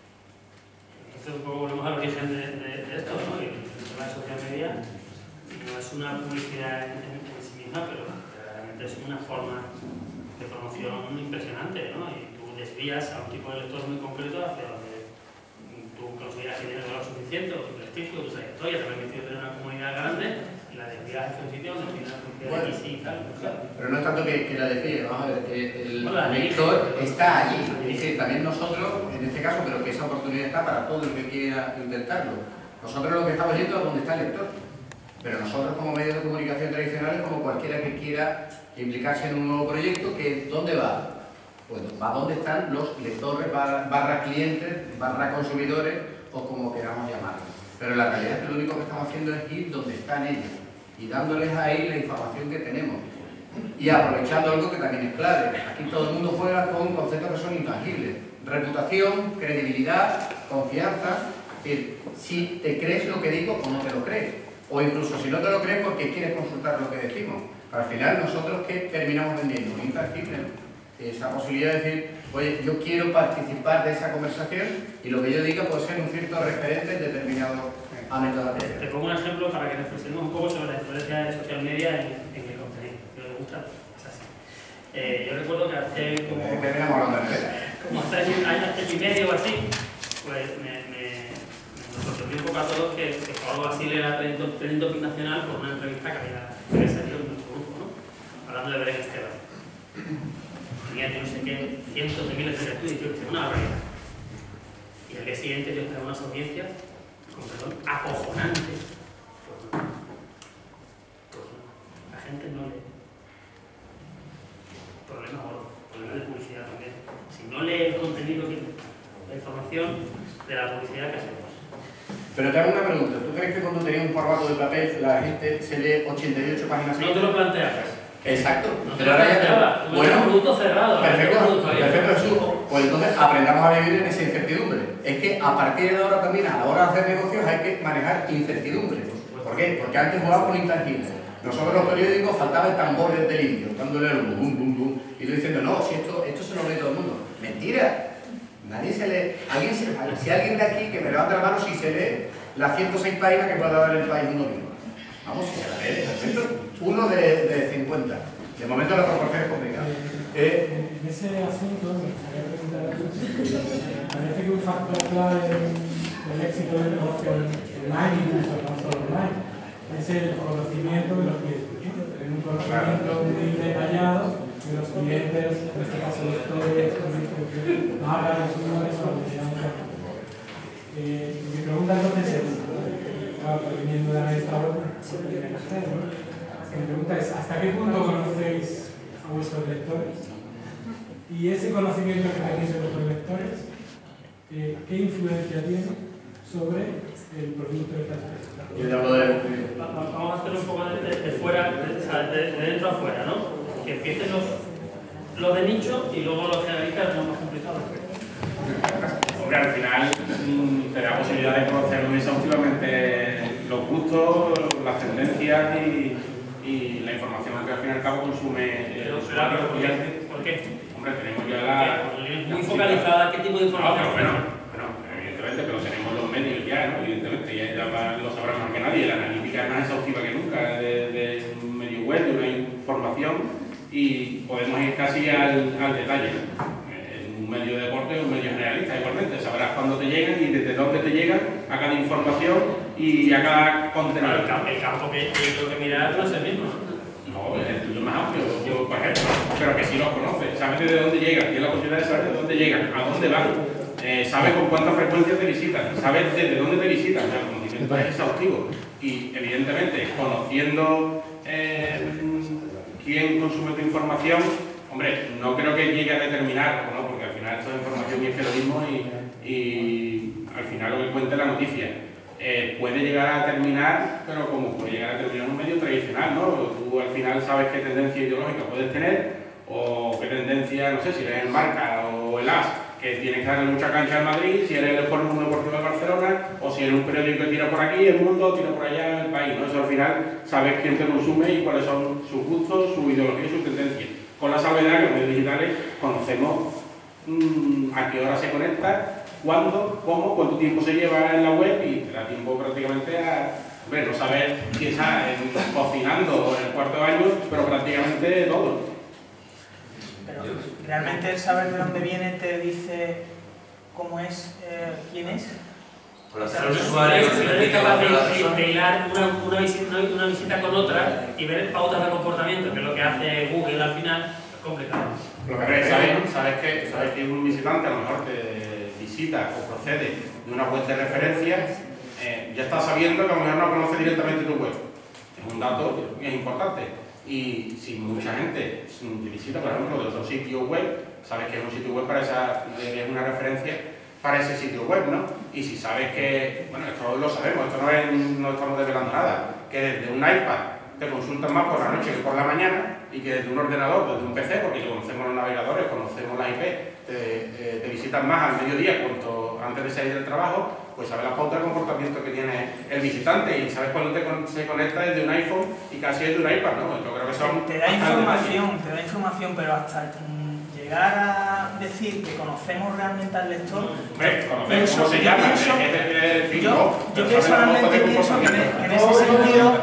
Entonces un poco volvemos al origen de esto, ¿no? Y el tema de social media no es una publicidad en sí misma, pero realmente es una forma de promoción impresionante, ¿no? Y tú desvías a un tipo de lector muy concreto hacia donde tú consideras que tienes valor suficiente, o tu prestigio, tu trayectoria, te ha permitido tener una comunidad grande, y la desvías hacia un sitio donde tienes una publicidad de y tal. Pero no es tanto que la desvíe, vamos a ver, el lector está allí. Es decir, también nosotros, en este caso, pero que esa oportunidad está para todo el que quiera intentarlo. Nosotros lo que estamos yendo es donde está el lector. Pero nosotros como medios de comunicación tradicionales, como cualquiera que quiera implicarse en un nuevo proyecto, ¿dónde va? Pues va donde están los lectores, barra clientes, barra consumidores, o como queramos llamarlo. Pero la realidad es que lo único que estamos haciendo es ir donde están ellos y dándoles ahí la información que tenemos. Y aprovechando algo que también es clave. Aquí todo el mundo juega con conceptos que son intangibles. Reputación, credibilidad, confianza. Es decir, si te crees lo que digo o no te lo crees. O incluso si no te lo crees porque quieres consultar lo que decimos. Al final, nosotros, ¿qué terminamos vendiendo? Un intangible, ¿no? Esa posibilidad de decir, oye, yo quiero participar de esa conversación y lo que yo diga puede ser un cierto referente en determinado ámbito de la teoría. Te pongo un ejemplo para que reflexionemos un poco sobre la influencia de social media en el contenido. Si me gusta, es así. Yo recuerdo que hace como hace año y medio o así, pues nos sorprendió un poco a todos que Pablo Basile era trending topic nacional por una entrevista que había salido en nuestro grupo, ¿no? Hablando de Belén Esteban. Tenía yo no sé qué, cientos de miles de estudios, yo que sé, una barbaridad. Y al día siguiente yo estaba en unas audiencias, con perdón, acojonantes. Pues no. La gente no lee. Problema de publicidad también. Si no lee el contenido, la información de la publicidad que hacemos. Pero te hago una pregunta. ¿Tú crees que cuando tenías un formato de papel la gente se lee 88 páginas? No te lo planteas. Exacto. No pero ahora ya te... Bueno, un producto cerrado. Perfecto, Jesús. Pues entonces aprendamos a vivir en esa incertidumbre. Es que a partir de ahora también, a la hora de hacer negocios, hay que manejar incertidumbre. ¿Por qué? Porque antes jugábamos con intangibles. Nosotros los periódicos faltaba el tambor del indio, dándole el bum, bum, bum. Y tú diciendo, no, si esto se lo lee todo el mundo. Mentira. Nadie se lee. Si alguien de aquí que me levante la mano si se lee las 106 páginas que pueda dar el país un domingo. Vamos, si se la lee, perfecto. Uno de 50. De momento la proporción es complicada. En ese asunto, me gustaría preguntar a ti, parece que un factor clave del éxito del negocio online, incluso no solo online, es el conocimiento de los clientes. Tener un conocimiento muy detallado de los clientes, en este caso lectores, marcas, consumidores o lo que sea. Mi pregunta entonces es, claro, claro, viniendo de esta web, se tiene que hacer, ¿no? Mi pregunta es, ¿hasta qué punto conocéis a vuestros lectores? Y ese conocimiento que tenéis de vuestros lectores, ¿qué influencia tiene sobre el producto que estáis presentando? Vamos a hacerlo un poco de fuera, de dentro a fuera, ¿no? Que empiecen los de nicho y luego los generalistas, son más complicados. Hombre, al final te da la posibilidad de conocer muy exhaustivamente los gustos, las tendencias y la información que al fin y al cabo consume el usuario. ¿Por qué? Hombre, tenemos ya la... Muy focalizada, ¿qué tipo de información? Bueno, evidentemente, pero tenemos los medios ya, ¿no? Evidentemente, ya lo sabrá más que nadie. La analítica es más exhaustiva que nunca de un medio web, de una información, y podemos ir casi al detalle, ¿no? Un medio de deporte o un medio generalista, igualmente. Sabrás cuándo te llegan y desde dónde te llegan a cada información y a cada contenido. El campo que yo tengo que mirar no es el mismo. No, el tuyo es más amplio, yo, por ejemplo, pero que sí los conoces, sabes desde dónde llegan, tienes la posibilidad de saber de dónde llegan, a dónde van, sabes con cuánta frecuencia te visitan, sabes desde dónde te visitan, o sea, el conocimiento es exhaustivo. Y evidentemente, conociendo quién consume tu información, hombre, no creo que llegue a determinar, ¿no? Porque al final esto es información y es periodismo y al final lo que cuenta es la noticia. Puede llegar a terminar, pero como puede llegar a terminar un medio tradicional, ¿no? Tú al final sabes qué tendencia ideológica puedes tener o qué tendencia, no sé, si eres el Marca o el AS, que tienes que darle mucha cancha al Madrid, si eres el Fórmula Deportivo de Barcelona o si eres un periódico que tira por aquí, el mundo, tira por allá, el país, ¿no? Eso al final sabes quién te consume y cuáles son sus gustos, su ideología y sus tendencias. Con la salvedad que los medios digitales conocemos a qué hora se conecta, cuándo, cómo, cuánto tiempo se lleva en la web y te da tiempo prácticamente a no saber si está cocinando en el cuarto año, pero prácticamente todo. Pero realmente el saber de dónde viene te dice cómo es, quién es. Conocer a los usuarios, de hilar una visita con otra y ver pautas de comportamiento, que es lo que hace Google al final, es complicado. Lo que sabes que un visitante a lo mejor te visita o procede de una web de referencia, ya está sabiendo que a lo mejor no conoce directamente tu web. Es un dato que es importante. Y si mucha gente te visita, por ejemplo, de otro sitio web, sabes que es un sitio web para es una referencia para ese sitio web, ¿no? Y si sabes que, bueno, esto lo sabemos, esto no estamos desvelando nada, que desde un iPad te consultan más por la noche que por la mañana y que desde un ordenador, desde un PC, porque ya conocemos los navegadores, conocemos la IP, te visitan más al mediodía cuanto antes de salir del trabajo, pues sabes la pauta de comportamiento que tiene el visitante y sabes cuándo se conecta desde un iPhone y casi desde un iPad, ¿no? Yo creo que son te da información, pero hasta llegar a decir que conocemos realmente al lector. Hombre, conocemos cómo se llama, yo personalmente pienso que en ese sentido.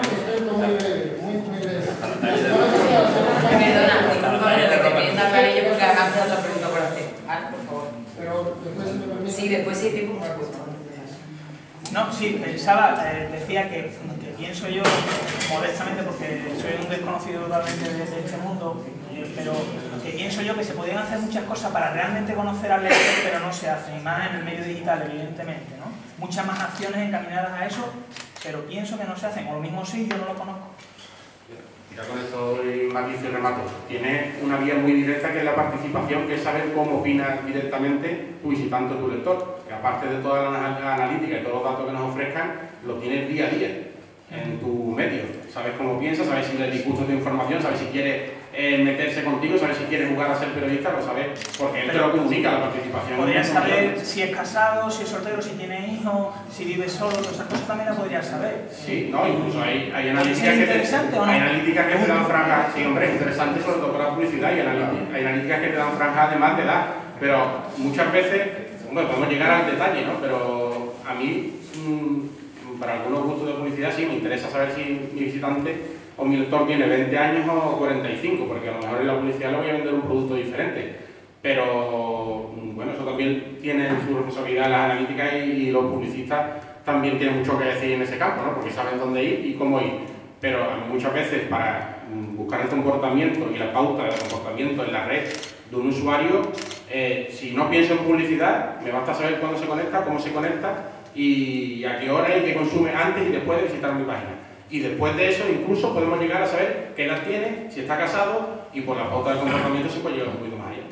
Perdona, disculpa, hablar ellos porque han quedado otra pregunta por hacer. Ana, por favor. Pero después, si me permite. Sí, después sí, tiempo, por supuesto. No, sí, pensaba, decía que pienso yo, modestamente, porque soy un desconocido totalmente de este mundo, pero que pienso yo que se podrían hacer muchas cosas para realmente conocer al lector, pero no se hacen, y más en el medio digital, evidentemente, ¿no? Muchas más acciones encaminadas a eso, pero pienso que no se hacen, o lo mismo sí, yo no lo conozco. Ya con esto y matizo y remato. Tiene una vía muy directa que es la participación, que es saber cómo opina directamente tu visitante o tu lector. Que aparte de toda la analítica y todos los datos que nos ofrezcan, lo tienes día a día en tu medio. Sabes cómo piensa, sabes si le disgusta tu información, sabes si quiere meterse contigo, sabes si quiere jugar a ser periodista, lo sabes, porque él te lo comunica, la participación. Podrías saber si es casado, si es soltero, si tiene hijos, si vive solo, todas esas cosas también las podrías saber. Sí, no, incluso hay analíticas que te dan franjas, sí, hombre, es interesante sobre todo para la publicidad, y hay analíticas que te dan franjas además de edad, pero muchas veces, bueno, podemos llegar al detalle, ¿no? Pero a mí, para algunos gustos de publicidad sí me interesa saber si mi visitante o mi lector tiene 20 años o 45, porque a lo mejor en la publicidad le voy a vender un producto diferente. Pero, bueno, eso también tiene su responsabilidad las analíticas y los publicistas también tienen mucho que decir en ese campo, ¿no? Porque saben dónde ir y cómo ir. Pero a mí muchas veces para buscar el comportamiento y la pauta del comportamiento en la red de un usuario, si no pienso en publicidad, me basta saber cuándo se conecta, cómo se conecta y a qué hora y qué consume antes y después de visitar mi página. Y después de eso incluso podemos llegar a saber qué edad tiene, si está casado y por la pauta de comportamiento se puede llegar un poquito más allá.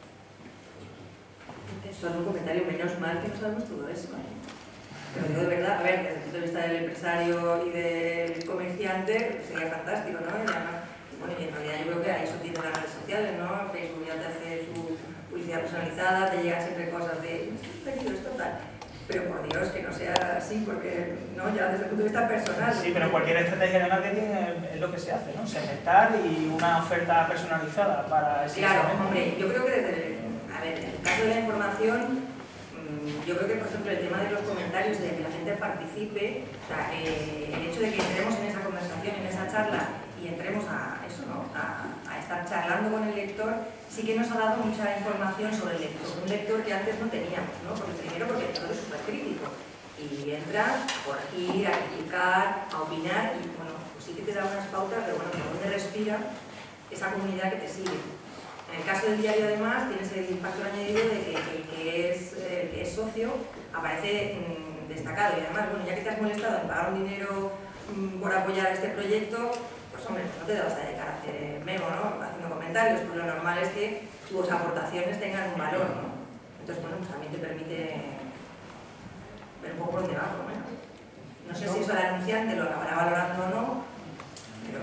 Solo un comentario, menos mal que no sabemos todo eso, ¿eh? Pero digo de verdad, a ver, desde el punto de vista del empresario y del comerciante sería fantástico, ¿no? Y además, bueno, y en realidad yo creo que a eso tienen las redes sociales, ¿no? Facebook ya te hace su publicidad personalizada, te llegan siempre cosas de esto es pedido, esto tal. Pero por Dios, que no sea así, porque no, ya desde el punto de vista personal. Sí, pero cualquier estrategia de marketing es lo que se hace, ¿no? Segmentar y una oferta personalizada para ese Claro, segmento. hombre, yo creo que a ver, en el caso de la información, yo creo que, por ejemplo, el tema de los comentarios, de que la gente participe, o sea, el hecho de que entremos en esa conversación, en esa charla, y entremos a eso, ¿no? A estar charlando con el lector, sí que nos ha dado mucha información sobre el lector, un lector que antes no teníamos, ¿no? Porque primero porque el lector es súper crítico y entra a corregir, a criticar, a opinar y bueno, pues sí que te da unas pautas de bueno, por dónde respira esa comunidad que te sigue. En el caso del diario además tienes el factor añadido de que el que es socio aparece destacado y además, bueno, ya que te has molestado en pagar un dinero por apoyar este proyecto, pues hombre, no te vas a dedicar a hacer memo, ¿no? Haciendo comentarios, pues lo normal es que tus aportaciones tengan un valor, ¿no? Entonces, bueno, pues también te permite ver un poco por dónde va, por lo menos. No sé si eso al anunciante lo acabará valorando o no, pero...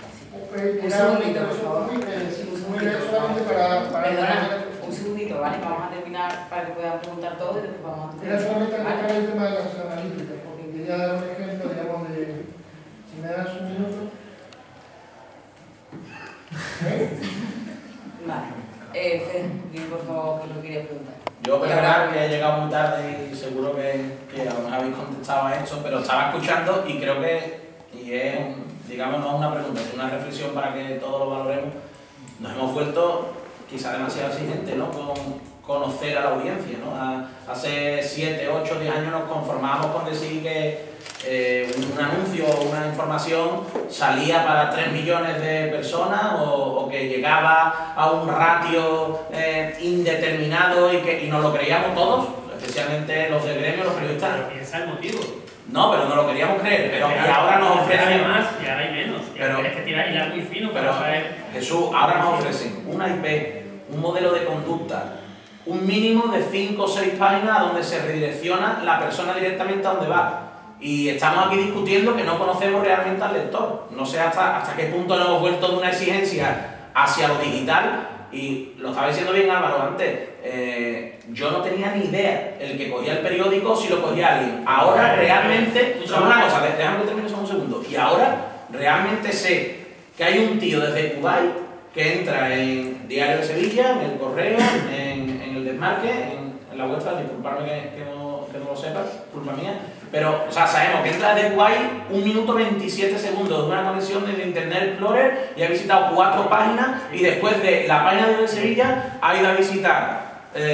solamente para Perdona, un segundito, ¿vale? Vamos a terminar para que puedan preguntar todo y después vamos a... Era solamente aclarar el tema de las analíticas, porque quería dar un ejemplo, digamos, de... Si me das un minuto... Vale. Fede, dime por favor que lo querías preguntar. Yo verdad que he llegado muy tarde y seguro que a lo mejor habéis contestado a esto, pero estaba escuchando y creo que, y es, digamos, no una pregunta, es una reflexión para que todos lo valoremos. Nos hemos vuelto quizá demasiado exigentes, ¿no? Con conocer a la audiencia, ¿no? Hace 7, 8, 10 años nos conformábamos con decir que un anuncio o una información salía para 3 millones de personas o que llegaba a un ratio indeterminado y nos lo creíamos todos, especialmente los del gremio, los periodistas. Pero piensa el motivo. No, pero no lo queríamos creer, pero y ahora nos ofrecen más y ahora hay menos. Pero es que tirar hilar muy fino pero para saber. Jesús, ahora nos ofrecen una IP, un modelo de conducta, un mínimo de 5 o 6 páginas donde se redirecciona la persona directamente a donde va. Y estamos aquí discutiendo que no conocemos realmente al lector. No sé hasta qué punto nos hemos vuelto de una exigencia hacia lo digital. Y lo estaba diciendo bien Álvaro antes, yo no tenía ni idea el que cogía el periódico si lo cogía alguien. Ahora realmente, una cosa, déjame que termine solo un segundo. Y ahora realmente sé que hay un tío desde Kuwait que entra en Diario de Sevilla, en El Correo, en El Desmarque, en la vuestra, disculpadme que no lo sepa, culpa mía. Pero, o sea, sabemos que entra desde Kuwait 1 minuto 27 segundos de una conexión desde Internet Explorer y ha visitado 4 páginas y después de la página de Sevilla ha ido a visitar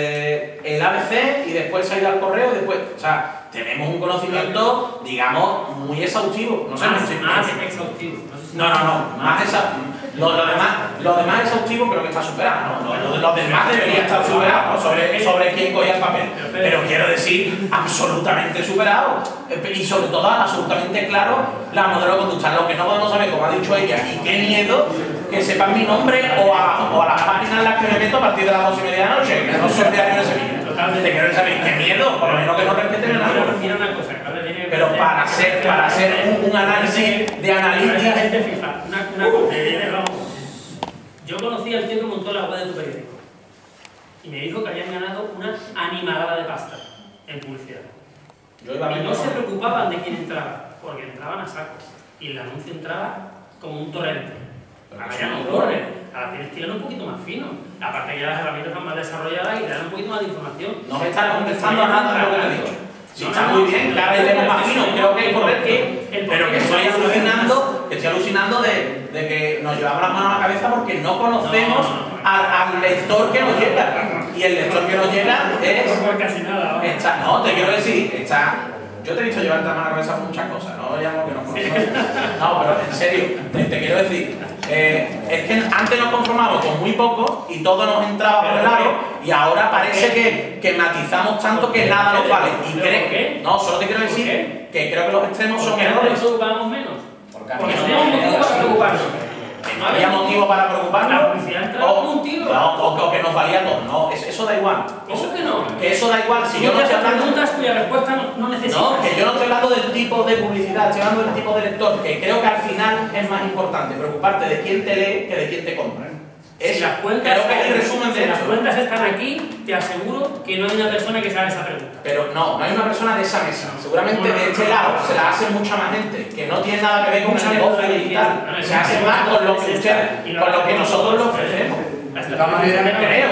el ABC y después se ha ido al correo y después, o sea, tenemos un conocimiento, digamos, muy exhaustivo. No sé, más exhaustivo. No, más exhaustivo. Lo demás exhaustivo creo que está superado, ¿no? Lo demás debería estar superado, ¿no? sobre quién cogía el papel. Pero quiero decir, absolutamente superado. Y sobre todo, absolutamente claro, la modelo de conducta. Lo que no podemos saber, como ha dicho ella, y qué miedo que sepan mi nombre o a las páginas en las que me meto a partir de las 2:30 de la noche, que no soy Diario de Sevilla. Totalmente, quiero saber qué miedo, por lo menos que no respeten nada. Mira una cosa, pero para hacer un análisis de analítica. Gente FIFA, una cosa, yo conocí al tío que montó la web de tu periódico y me dijo que habían ganado una animalada de pasta en publicidad. Y no se preocupaban de quién entraba, porque entraban a sacos y el anuncio entraba como un torrente. Ahora ya no corre, ahora tienes que ir un poquito más fino. Aparte que ya las herramientas están más desarrolladas y te dan un poquito más de información. No me está contestando a nada de lo que me he dicho. Sí, está muy bien, cada vez tenemos más fino, creo que es correcto, pero que estoy alucinando de que nos llevamos las manos a la cabeza porque no conocemos al lector que nos llega. Y el lector que nos llega es... casi nada, no, te quiero decir, yo te he visto llevarte la mano a la cabeza por muchas cosas, no llamo que no conozco. No, pero en serio, te quiero decir, Es que antes nos conformamos con muy poco y todo nos entraba por el lado y ahora parece que matizamos tanto que nada nos vale. Y creo, no, solo te quiero decir que creo que los extremos son errores. ¿Por qué nos preocupamos menos? Porque tenemos motivo para preocuparnos. no había motivo para preocuparnos. La publicidad entraba como un tiro. O que nos valía todo. No, eso da igual. ¿Eso que no? Que eso da igual. Si yo no estoy hablando... preguntas cuya respuesta no necesitas. No, que yo no estoy hablando del tipo de publicidad, estoy hablando del tipo de lector, que creo que al final es más importante preocuparte de quién te lee que de quién te compra. Si las cuentas, creo que es el resumen de las esto. cuentas están aquí, te aseguro que no hay una persona que se haga esa pregunta. Pero no hay una persona de esa mesa. Seguramente de este lado se la hace mucha más gente, que no tiene nada que ver con el negocio digital. Se hace más con lo que usted, con lo que nosotros le ofrecemos. De todas maneras, creo.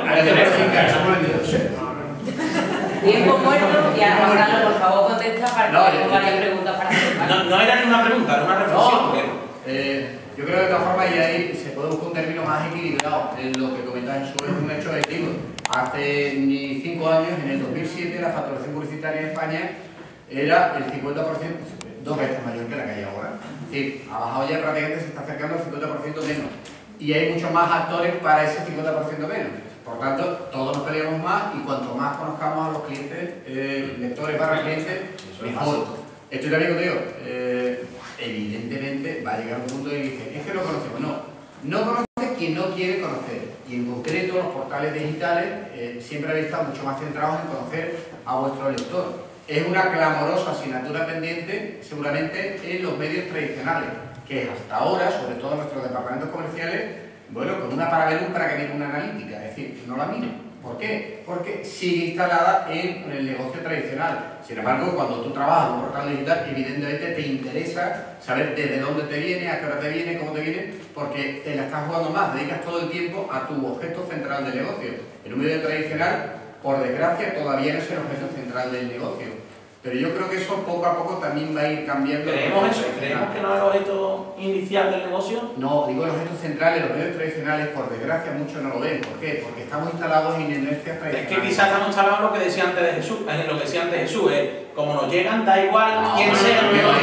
Tiempo muerto y a Juan Carlos, por favor, contesta para que tengo varias preguntas para hacer. No era ni una pregunta, era una reflexión. Yo creo que de todas formas y ahí se puede buscar un término más equilibrado. Lo que comentáis en su es un hecho objetivo. Hace ni 5 años, en el 2007, la facturación publicitaria en España era el 50%, 2 veces mayor que la que hay ahora. Es decir, ha bajado ya, prácticamente se está acercando al 50% menos. Y hay muchos más actores para ese 50% menos. Por tanto, todos nos peleamos más y cuanto más conozcamos a los clientes, lectores para clientes, mejor. Estoy también contigo. Evidentemente va a llegar un punto y dice, es que lo conocemos. No conoce quien no quiere conocer. Y en concreto los portales digitales siempre habéis estado mucho más centrados en conocer a vuestro lector. Es una clamorosa asignatura pendiente seguramente en los medios tradicionales, que hasta ahora, sobre todo en nuestros departamentos comerciales, bueno, con una Parabellum para que mire una analítica, es decir, no la mire. ¿Por qué? Porque sigue instalada en el negocio tradicional. Sin embargo, cuando tú trabajas en un portal digital, evidentemente te interesa saber desde dónde te viene, a qué hora te viene, cómo te viene, porque te la estás jugando más, dedicas todo el tiempo a tu objeto central de negocio. En un medio tradicional, por desgracia, todavía no es el objeto central del negocio. Pero yo creo que eso poco a poco también va a ir cambiando. ¿Creemos eso? ¿Creemos que no es el objeto inicial del negocio? No, digo el objeto central, los medios tradicionales, por desgracia, muchos no lo ven. ¿Por qué? Porque estamos instalados en inercias tradicionales. Es que quizás estamos instalados en lo que decía antes de Jesús, lo que decía antes Jesús, como nos llegan, da igual quién sea.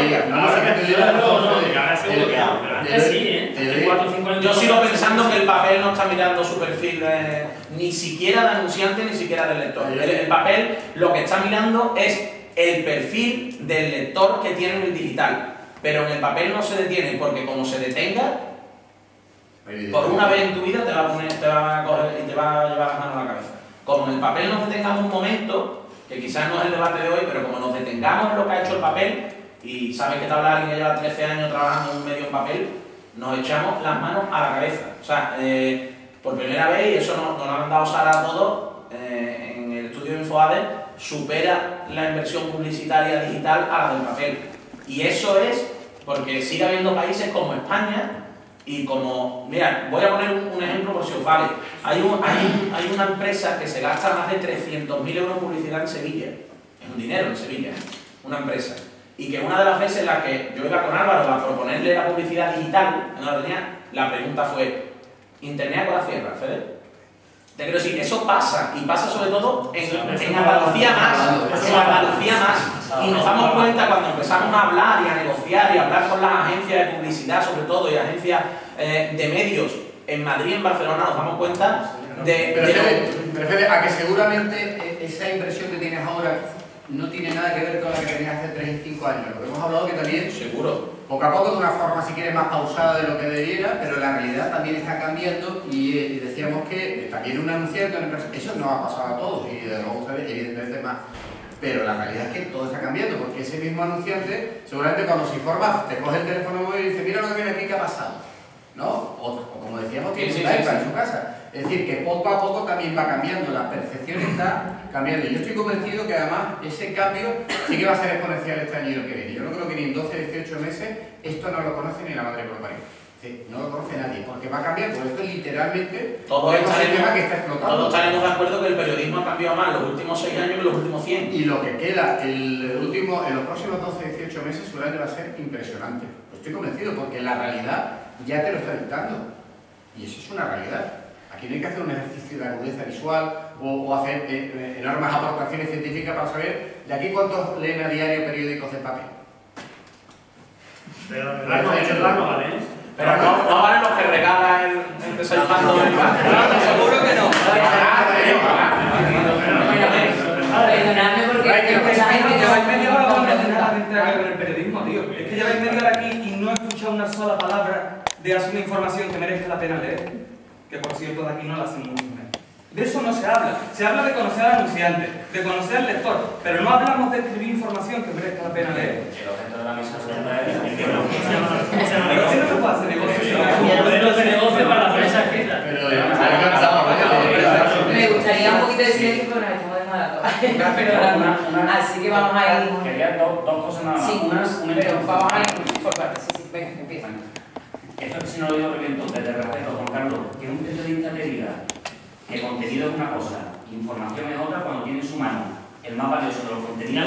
Yo sigo pensando que el papel no está mirando su perfil ni siquiera de anunciante ni siquiera del lector. El papel lo que está mirando es el perfil del lector que tiene en el digital, pero en el papel no se detiene, porque como se detenga, por una vez en tu vida te va a coger y te va a llevar las manos a la cabeza. Como en el papel nos detengamos un momento, que quizás no es el debate de hoy, pero como nos detengamos en lo que ha hecho el papel, y sabes que te habla alguien que lleva 13 años trabajando en un medio en papel, nos echamos las manos a la cabeza. O sea, por primera vez, y eso nos lo han dado Sara a todos, en el estudio de InfoAde, supera la inversión publicitaria digital a la del papel. Y eso es porque sigue habiendo países como España y como... Mira, voy a poner un ejemplo por si os vale. Hay una empresa que se gasta más de 300.000 euros en publicidad en Sevilla. Es un dinero en Sevilla, una empresa. Y que una de las veces en las que yo iba con Álvaro a proponerle la publicidad digital, la pregunta fue, ¿Internet a la cierra, Fede? Te quiero decir, eso pasa, y pasa sobre todo en Andalucía más, y nos damos cuenta cuando empezamos a hablar y a negociar y a hablar con las agencias de publicidad sobre todo y agencias de medios en Madrid y en Barcelona, nos damos cuenta Pero Fede, a que seguramente esa impresión que tienes ahora no tiene nada que ver con la que tenías hace 3 y 5 años. Lo que hemos hablado que también, seguro, poco a poco, de una forma, si quieres, más pausada de lo que debiera, pero la realidad también está cambiando y decíamos que también un anunciante, eso no ha pasado a todos y de luego ustedes, evidentemente, más. Pero la realidad es que todo está cambiando, porque ese mismo anunciante, seguramente cuando se informa, te coge el teléfono móvil y dice, mira lo que viene aquí, ¿qué ha pasado? ¿No? O como decíamos, tiene un iPad en su casa. Es decir, que poco a poco también va cambiando, la percepción está cambiando. Yo estoy convencido que además ese cambio sí que va a ser exponencial este año y el que viene. Yo no creo que ni en 12 18 meses esto no lo conoce ni la madre por parido. Sí, no lo conoce nadie, porque va a cambiar, porque esto es literalmente un ecosistema que está explotando. Todos estaremos de acuerdo que el periodismo ha cambiado más en los últimos 6 años que en los últimos 100. Y lo que queda en los próximos 12 18 meses seguramente va a ser impresionante. Estoy convencido, porque la realidad ya te lo está dictando. Y eso es una realidad. Aquí no hay que hacer un ejercicio de agudeza visual o hacer enormes aportaciones científicas para saber de aquí cuántos leen a diario periódicos de papel. Pero no vale, ¿eh? Pero no valen los que regalan el desayuno del bar. Seguro que no. Perdonadme porque lleváis media hora hablando de nada que tenga que ver con el periodismo, tío. Es que lleváis media hora aquí y no he escuchado una sola palabra de una información que merezca la pena leer. Que por cierto de aquí no la hacen mucho menos. De eso no se habla. Se habla de conocer al anunciante, de conocer al lector, pero no hablamos de escribir información que merezca la pena leer. El objeto de la mesa redonda es Pero si no se puede hacer negocio. Modelos de negocio para la prensa escrita. me gustaría un poquito de silencio porque nos estamos desmadando. Así que vamos a ir. Quería dos cosas nada más. Sí, pero vamos a ir por partes. Sí, venga, empieza. Esto que si no lo digo reviento, desde respeto, Juan Carlos, que un periodista te diga que contenido es una cosa, información es otra cuando tiene en su mano el más valioso de los contenidos,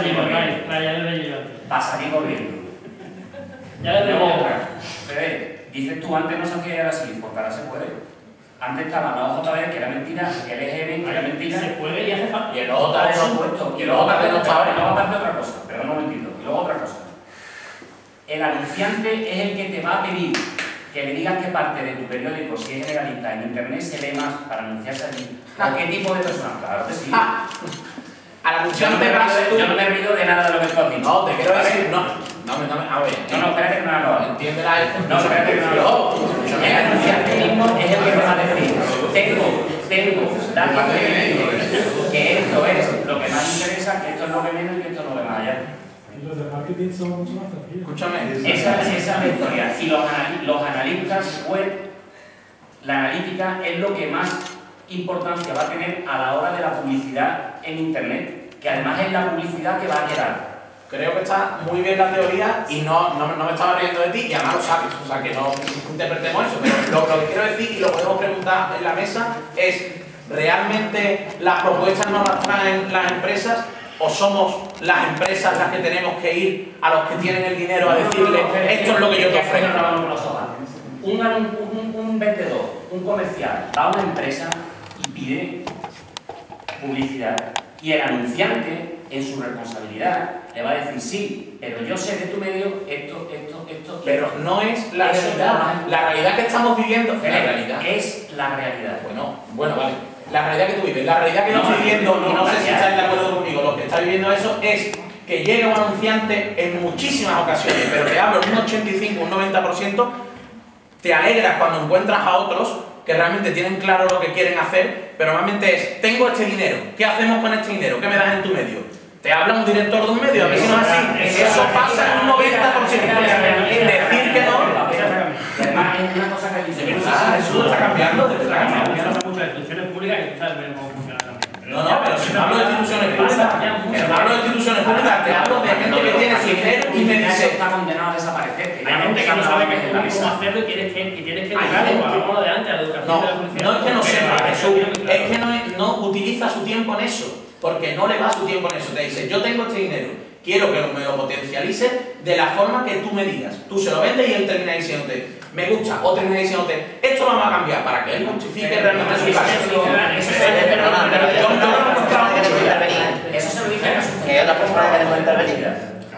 pasaría corriendo. Luego otra, dices tú, antes no se hacía así, porque ahora se puede. Antes estaba la OJB, que era mentira, el EGM, que era mentira. Se puede y hace falta. Y el OJB por supuesto. Y luego aparte no estaba, y luego aparte otra cosa, perdón un momentito, y luego otra cosa. El anunciante es el que te va a pedir que le digas qué parte de tu periódico, si es generalista, en internet se lee más para anunciarse allí. ¿A qué tipo de personas? Claro que sí. Al anunciante yo no me he reído de nada de lo que tú has dicho. No, te quiero decir, a ver. No, espérate que no lo hago. Entiéndela esto. No, espérate que no lo hago. El anunciante mismo es el que te va a decir, tengo datos que esto es lo que más interesa, que esto es lo que menos y que esto es lo que más allá. Los de marketing son mucho más sencillos. Escúchame. Esa es la historia. Y los analistas web, la analítica es lo que más importancia va a tener a la hora de la publicidad en internet, que además es la publicidad que va a llegar. Creo que está muy bien la teoría y no me estaba riendo de ti y además lo sabes, o sea que no interpretemos eso, pero lo que quiero decir y lo podemos preguntar en la mesa es, ¿realmente las propuestas no las traen las empresas o somos las empresas las que tenemos que ir a los que tienen el dinero a decirle esto es lo que yo te ofrezco? Un vendedor, un comercial, va a una empresa y pide publicidad y el anunciante en su responsabilidad le va a decir sí, pero yo sé de tu medio esto. Pero no es la realidad. La realidad que estamos viviendo es la realidad. Bueno, vale. La realidad que tú vives, la realidad que yo estoy viviendo, y no sé si estáis de acuerdo conmigo, lo que está viviendo eso es que llega un anunciante en muchísimas ocasiones, pero te hablo un 85, un 90%, te alegras cuando encuentras a otros que realmente tienen claro lo que quieren hacer, pero normalmente es, tengo este dinero, ¿qué hacemos con este dinero? ¿Qué me das en tu medio? Te habla un director de un medio, a ver si no es así. Eso pasa en un 90%. Decir que no. Además, es una cosa que dice, eso está cambiando, de verdad. Muchas instituciones públicas que tú sabes cómo funciona también. No, pero si no hablo de instituciones públicas, te hablo de gente que tiene su dinero y me dice está condenado a desaparecer. Hay gente que no sabe cómo hacerlo y tienes que educarlo, vamos adelante a la educación de la publicidad. No es que no sepa, es que no utiliza su tiempo en eso, porque no le va su tiempo en eso. Te dice, yo tengo este dinero, quiero que me lo potencialices de la forma que tú me digas. Tú se lo vendes y él termina diciéndote, me gusta, o termina diciéndote, esto lo vamos a cambiar para que él justifique realmente su caso. Eso se lo dice a su que otra persona que debemos intervenir.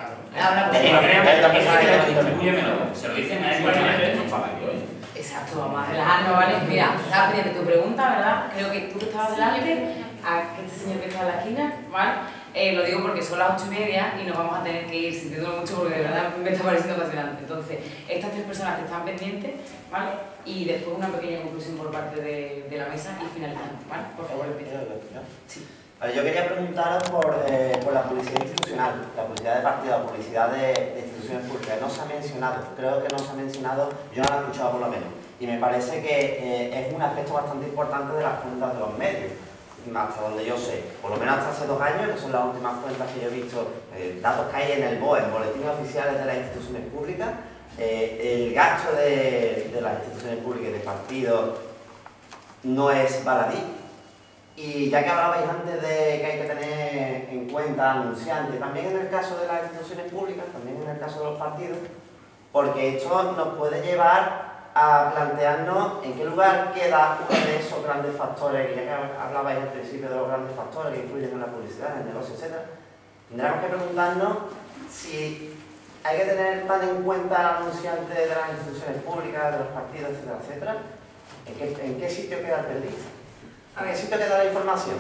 Se lo dicen a él. Exacto, vamos a relajarnos, ¿vale? Mira, estaba pendiente tu pregunta, ¿verdad? Creo que tú que estabas delante, a este señor que está en la esquina, ¿vale? Lo digo porque son las 8:30 y nos vamos a tener que ir sintiéndolo mucho porque de verdad me está pareciendo apasionante. Entonces, estas tres personas que están pendientes, ¿vale? Y después una pequeña conclusión por parte de la mesa y finalizando, ¿vale? Por favor, empieza. Sí. Yo quería preguntaros por la publicidad institucional, la publicidad de partido, la publicidad de instituciones públicas. No se ha mencionado, creo que no se ha mencionado, yo no la he escuchado por lo menos. Y me parece que es un aspecto bastante importante de las cuentas de los medios. Hasta donde yo sé, por lo menos hasta hace 2 años, que son las últimas cuentas que yo he visto, datos que hay en el BOE, en boletines oficiales de las instituciones públicas, el gasto de las instituciones públicas y de partidos no es baladí. Y ya que hablabais antes de que hay que tener en cuenta anunciantes, también en el caso de las instituciones públicas, también en el caso de los partidos, porque esto nos puede llevar a plantearnos en qué lugar queda uno de esos grandes factores, ya que hablabais al principio de los grandes factores que influyen en la publicidad, en el negocio, etc. Tendremos que preguntarnos si hay que tener tan en cuenta al anunciante de las instituciones públicas, de los partidos, etcétera, etcétera. ¿En qué sitio queda el periodista? ¿En qué sitio queda la información?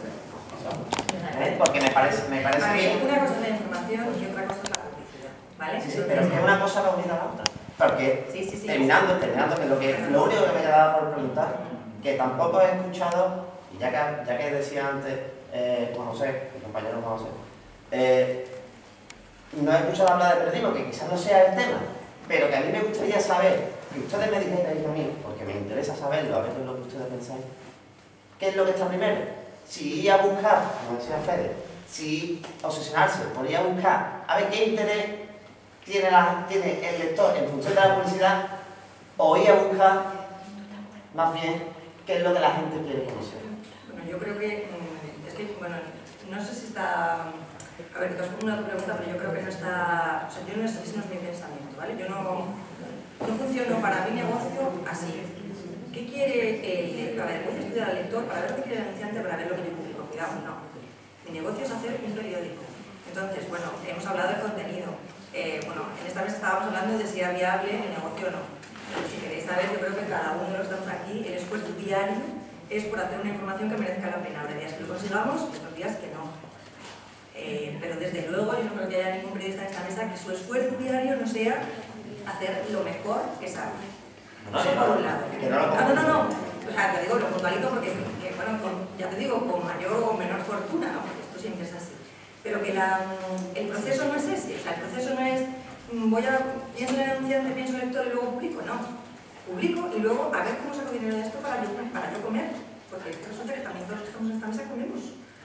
Porque me parece que... Una cosa es la información y otra cosa es la publicidad, ¿vale? Sí, pero es que una cosa va unida a la otra. Porque, terminando, que lo único que me quedaba por preguntar, que tampoco he escuchado, y ya que decía antes Juan José, mi compañero Juan José, no he escuchado hablar de periodismo, que quizás no sea el tema, pero que a mí me gustaría saber, que ustedes me dijeran a mí, porque me interesa saberlo, a ver qué es lo que ustedes pensáis, qué es lo que está primero. Si ir a buscar, como decía Fede, si obsesionarse por ir a buscar, a ver qué interés tiene el lector en función de la publicidad, o ir a buscar más bien qué es lo que la gente quiere conocer. Bueno, yo creo que, bueno, no sé si está... A ver, te os pongo una pregunta, pero yo creo que no está... O sea, yo no sé si no es mi pensamiento, ¿vale? Yo no funciono para mi negocio así. ¿Qué quiere el lector? A ver, voy a estudiar al lector para ver lo que quiere el anunciante, para ver lo que yo publico. Cuidado, no. Mi negocio es hacer un periódico. Entonces, bueno, hemos hablado del contenido. Bueno, en esta vez estábamos hablando de si era viable el negocio o no. Pero si queréis saber, yo creo que cada uno de los que estamos aquí, el esfuerzo diario es por hacer una información que merezca la pena. Habrá días que lo consigamos, otros días que no. Pero desde luego yo no creo que haya ningún periodista en esta mesa que su esfuerzo diario no sea hacer lo mejor que sabe. Eso por un lado. No. O sea, te digo, lo puntualizo porque, bueno, ya te digo, con mayor o con menor fortuna, ¿no? Porque esto siempre es así. Pero que el proceso no es ese. O sea, el proceso no es pienso en el anunciante, pienso en el lector y luego publico. No. Publico y luego a ver cómo saco dinero de esto para yo comer. Porque resulta que también todos los que estamos en esta mesa comemos.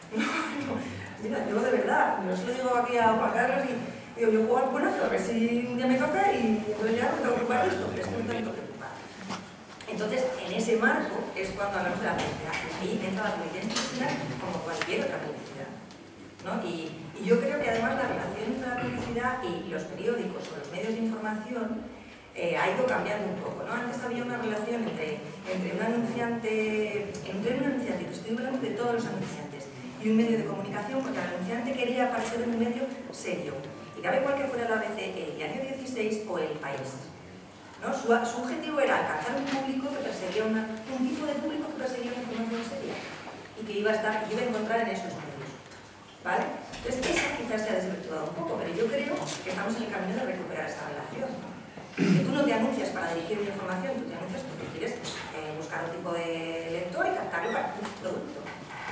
Mira, yo de verdad, yo se lo digo aquí a Juan Carlos y digo, yo juego al buenazo, a ver si un día me toca y entonces ya me tengo que ocupar de esto, pero es que me tengo que ocupar. Entonces, en ese marco es cuando hablamos de la publicidad. Ahí entra la publicidad institucional como cualquier otra publicidad, ¿no? Y yo creo que además la relación entre la publicidad y los periódicos o los medios de información ha ido cambiando un poco, ¿no? Antes había una relación entre un anunciante, te estoy hablando de todos los anunciantes, y un medio de comunicación, porque el anunciante quería aparecer en un medio serio. Y cabe igual que fuera la ABC, el Diario 16 o El País, ¿no? Su objetivo era alcanzar un público que perseguía un tipo de público que perseguía una información seria y que iba a encontrar en esos medios, ¿vale? Entonces esa quizás se ha desvirtuado un poco, pero yo creo que estamos en el camino de recuperar esa relación, ¿no? Que tú no te anuncias para dirigir una información, tú te anuncias porque quieres buscar un tipo de lector y captarlo para tu producto.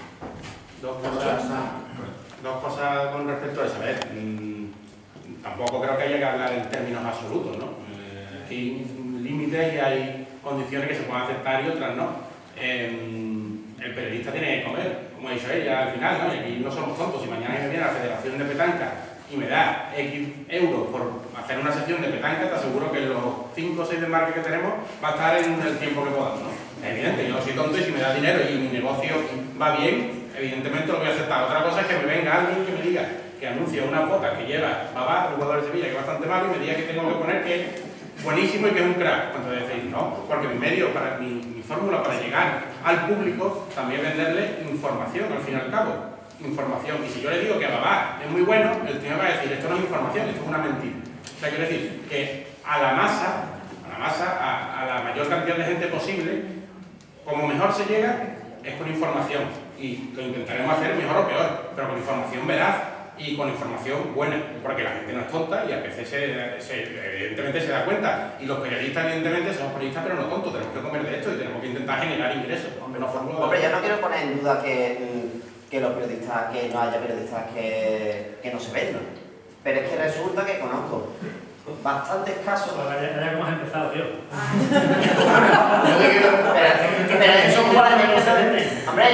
Dos cosas con respecto a eso. A ver, tampoco creo que haya que hablar en términos absolutos, ¿no? Hay límites y hay condiciones que se pueden aceptar y otras no. El periodista tiene que comer, como ha dicho ella al final, ¿no? Y aquí no somos tontos. Si mañana me viene la Federación de Petanca y me da X euros por hacer una sección de petanca, te aseguro que los 5 o 6 desmarques que tenemos va a estar en el tiempo que podamos, ¿no? Es evidente, yo no soy tonto y si me da dinero y mi negocio va bien, evidentemente lo voy a aceptar. Otra cosa es que me venga alguien que me diga que anuncia una foto que lleva Babá, un jugador de Sevilla que es bastante malo, y me diga que tengo que poner que es buenísimo y que es un crack. Entonces decir, no, porque mi medio, mi fórmula para llegar al público también es venderle información, al fin y al cabo. Información. Y si yo le digo que Babá es muy bueno, el tío me va a decir, esto no es información, esto es una mentira. O sea, quiero decir que a la masa, a la mayor cantidad de gente posible, como mejor se llega, es con información. Y lo intentaremos hacer mejor o peor, pero con información veraz y con información buena, porque la gente no es tonta y a veces evidentemente se da cuenta. Y los periodistas, evidentemente, somos periodistas, pero no tontos, tenemos que comer de esto y tenemos que intentar generar ingresos. Hombre, yo no quiero poner en duda que los periodistas, que no haya periodistas que no se vendan, pero es que resulta que conozco bastantes casos. Ya como has empezado, tío. Pero eso como la hombre,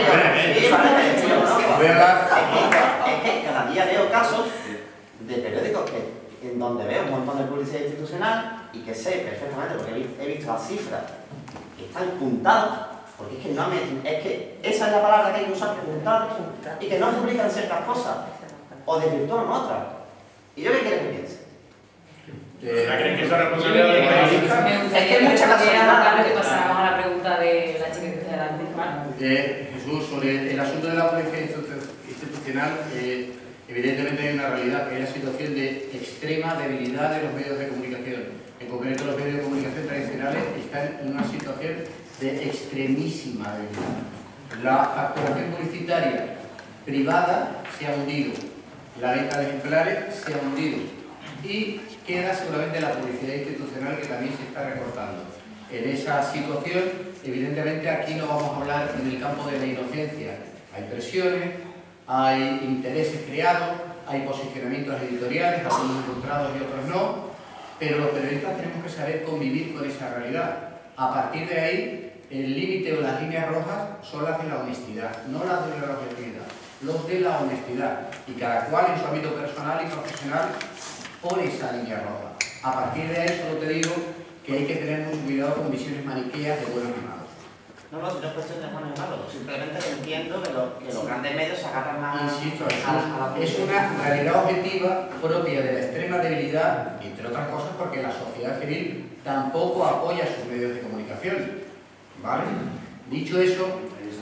es que cada día veo casos de periódicos en donde veo un montón de publicidad institucional y que sé perfectamente, porque he visto las cifras que están puntadas, porque es que esa es la palabra que hay que usar, puntadas, y que no publican ciertas cosas o desvirtúan otras. ¿Y yo qué quiero que piense? ¿Creen que eso es responsabilidad del periodista? Es que mucha casualidad que pasáramos a la pregunta de la chica que está delante. Jesús, sobre el asunto de la publicidad institucional, Evidentemente hay una realidad que es la situación de extrema debilidad de los medios de comunicación. En concreto, los medios de comunicación tradicionales están en una situación de extremísima debilidad. La facturación publicitaria privada se ha hundido, la venta de ejemplares se ha hundido y queda seguramente la publicidad institucional, que también se está recortando. En esa situación, evidentemente, aquí no vamos a hablar en el campo de la inocencia. Hay presiones, hay intereses creados, hay posicionamientos editoriales, algunos encontrados y otros no, pero los periodistas tenemos que saber convivir con esa realidad. A partir de ahí, el límite o las líneas rojas son las de la honestidad, no las de la objetividad, los de la honestidad. Y cada cual en su ámbito personal y profesional pone esa línea roja. A partir de ahí solo te digo que hay que tener mucho cuidado con visiones maniqueas de buenos y malos. No, no, si no es cuestión de buenos y malos, simplemente entiendo que los grandes medios se agarran más. Insisto, es una realidad objetiva propia de la extrema debilidad, entre otras cosas porque la sociedad civil tampoco apoya sus medios de comunicación, ¿vale? Dicho eso,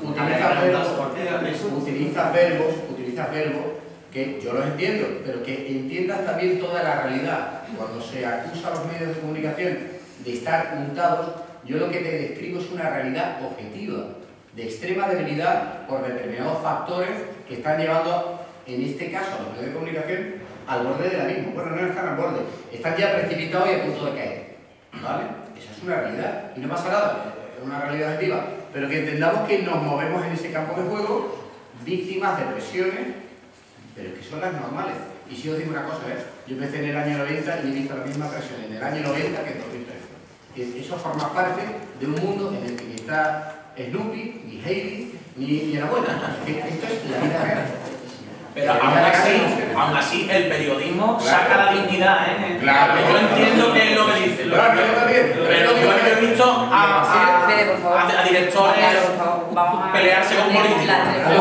utiliza verbos que yo los entiendo, pero que entiendas también toda la realidad. Cuando se acusa a los medios de comunicación de estar untados, yo lo que te describo es una realidad objetiva, de extrema debilidad por determinados factores que están llevando, en este caso, a los medios de comunicación al borde del abismo. Bueno, no están al borde, están ya precipitados y a punto de caer, ¿vale? Esa es una realidad, y no pasa nada, es una realidad objetiva, pero que entendamos que nos movemos en ese campo de juego, víctimas de presiones, pero que son las normales. Y si os digo una cosa, yo empecé en el año 90 y he visto la misma presión en el año 90 que en 2013. Eso forma parte de un mundo en el que ni está Snoopy, ni Heidi, ni la abuela. Esto es la vida real. Pero aún así el periodismo saca la dignidad, ¿eh? Claro. Yo entiendo que es lo que dice. Pero yo he visto a directores pelearse con políticos.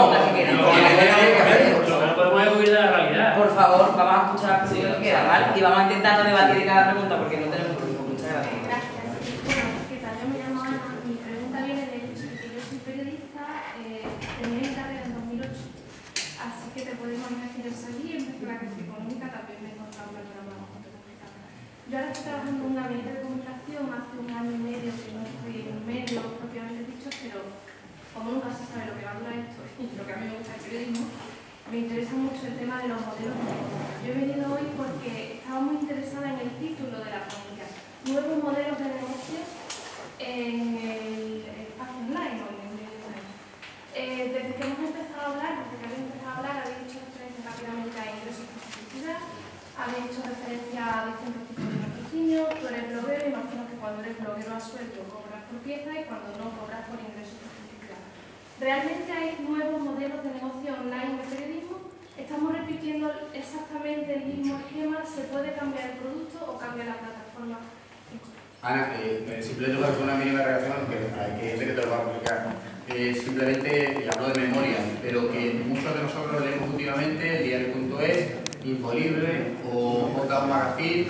No podemos huir de la realidad. Por favor, vamos a escuchar las posiciones que quedan, ¿vale? Y vamos a intentar no debatir de cada pregunta porque no tenemos tiempo. Muchas gracias. ¿Qué tal? Yo me llamo Ana. Mi pregunta viene del hecho de que yo soy periodista, terminé mi carrera en 2008, así que te puedes imaginar que yo salí, empecé la crisis económica, también me he encontrado un panorama bastante complicado. Yo ahora estoy trabajando en una medio de comunicación hace un año y medio que no estoy en un medio propiamente dicho, pero como nunca se sabe lo que va a durar esto y lo que a mí me gusta el periodismo, me interesa mucho el tema de los modelos de negocio. Yo he venido hoy porque estaba muy interesada en el título de la ponencia, nuevos modelos de negocio en el espacio online o en el medio online. Desde que hemos empezado a hablar, habéis hecho referencia rápidamente a ingresos por publicidad, habéis hecho referencia a distintos tipos de patrocinio, tú eres bloguero y imagino que cuando eres bloguero a sueldo cobras por pieza y cuando no cobras por ingresos por publicidad. ¿Realmente hay nuevos modelos de negocio online de periodismo? ¿Estamos repitiendo exactamente el mismo esquema? ¿Se puede cambiar el producto o cambia la plataforma? Ana, simplemente para hacer una mínima reacción, que hay que te lo va a explicar. Simplemente, y hablo de memoria, pero que muchos de nosotros leemos últimamente Diario.es, Infolibre o J1 Magazine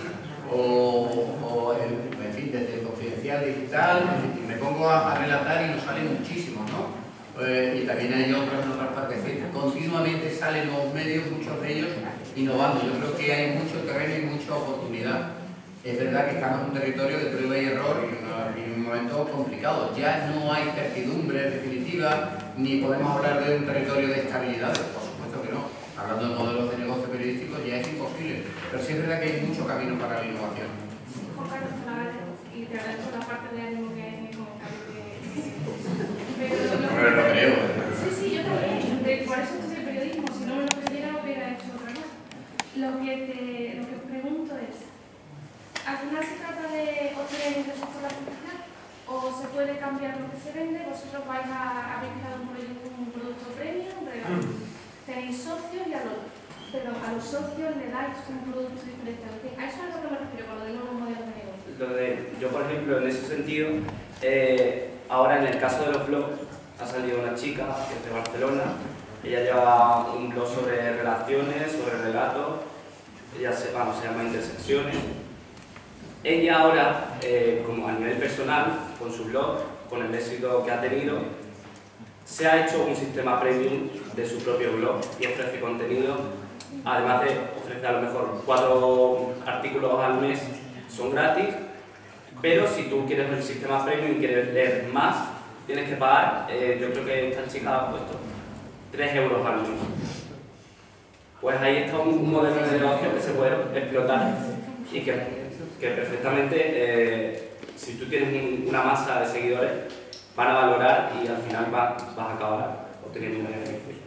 o en fin, desde el Confidencial Digital, y me pongo a relatar y nos salen muchísimos, ¿no? Y también hay otros en otras partes. Continuamente salen los medios, muchos de ellos innovando. Yo creo que hay mucho terreno y mucha oportunidad. Es verdad que estamos en un territorio de prueba y error y en un momento complicado. Ya no hay certidumbre definitiva, ni podemos hablar de un territorio de estabilidad. Por supuesto que no. Hablando de modelos de negocio periodístico ya es imposible. Pero sí es verdad que hay mucho camino para la innovación. Juan Carlos, y te agradezco la parte de ánimo que hay en mi comentario. Pero lo creo. Sí, yo también. Por eso estudié periodismo. Si no me lo creyera, hubiera hecho otra cosa. Lo que os pregunto es, ¿al final se trata de obtener ingresos por la publicidad o se puede cambiar lo que se vende? ¿Vosotros vais a creado un producto premium, regalo? Tenéis socios y a los socios le dais un producto diferencial. A eso es a lo que me refiero cuando digo los modelos de negocio. Yo, por ejemplo, en ese sentido, ahora en el caso de los blogs, ha salido una chica que es de Barcelona. Ella lleva un blog sobre relaciones, sobre relatos. Ella se llama Intersecciones. Ella ahora, como a nivel personal, con su blog, con el éxito que ha tenido, se ha hecho un sistema premium de su propio blog y ofrece contenido además de ofrecer a lo mejor 4 artículos al mes, son gratis, pero si tú quieres el sistema premium y quieres leer más, tienes que pagar, yo creo que esta chica ha puesto 3 euros al mes. Pues ahí está un modelo de negocio que se puede explotar y que perfectamente, si tú tienes una masa de seguidores, van a valorar y al final vas a acabar obteniendo un beneficio.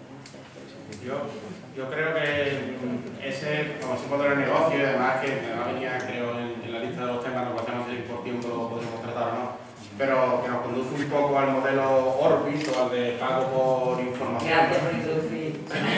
Yo creo que ese, como ese modelo de negocio, y además que me va a venir, creo, en la lista de los temas, no podemos decir por tiempo lo podemos tratar o no, pero que nos conduce un poco al modelo Orbit o al de pago por información. Gracias por introducir.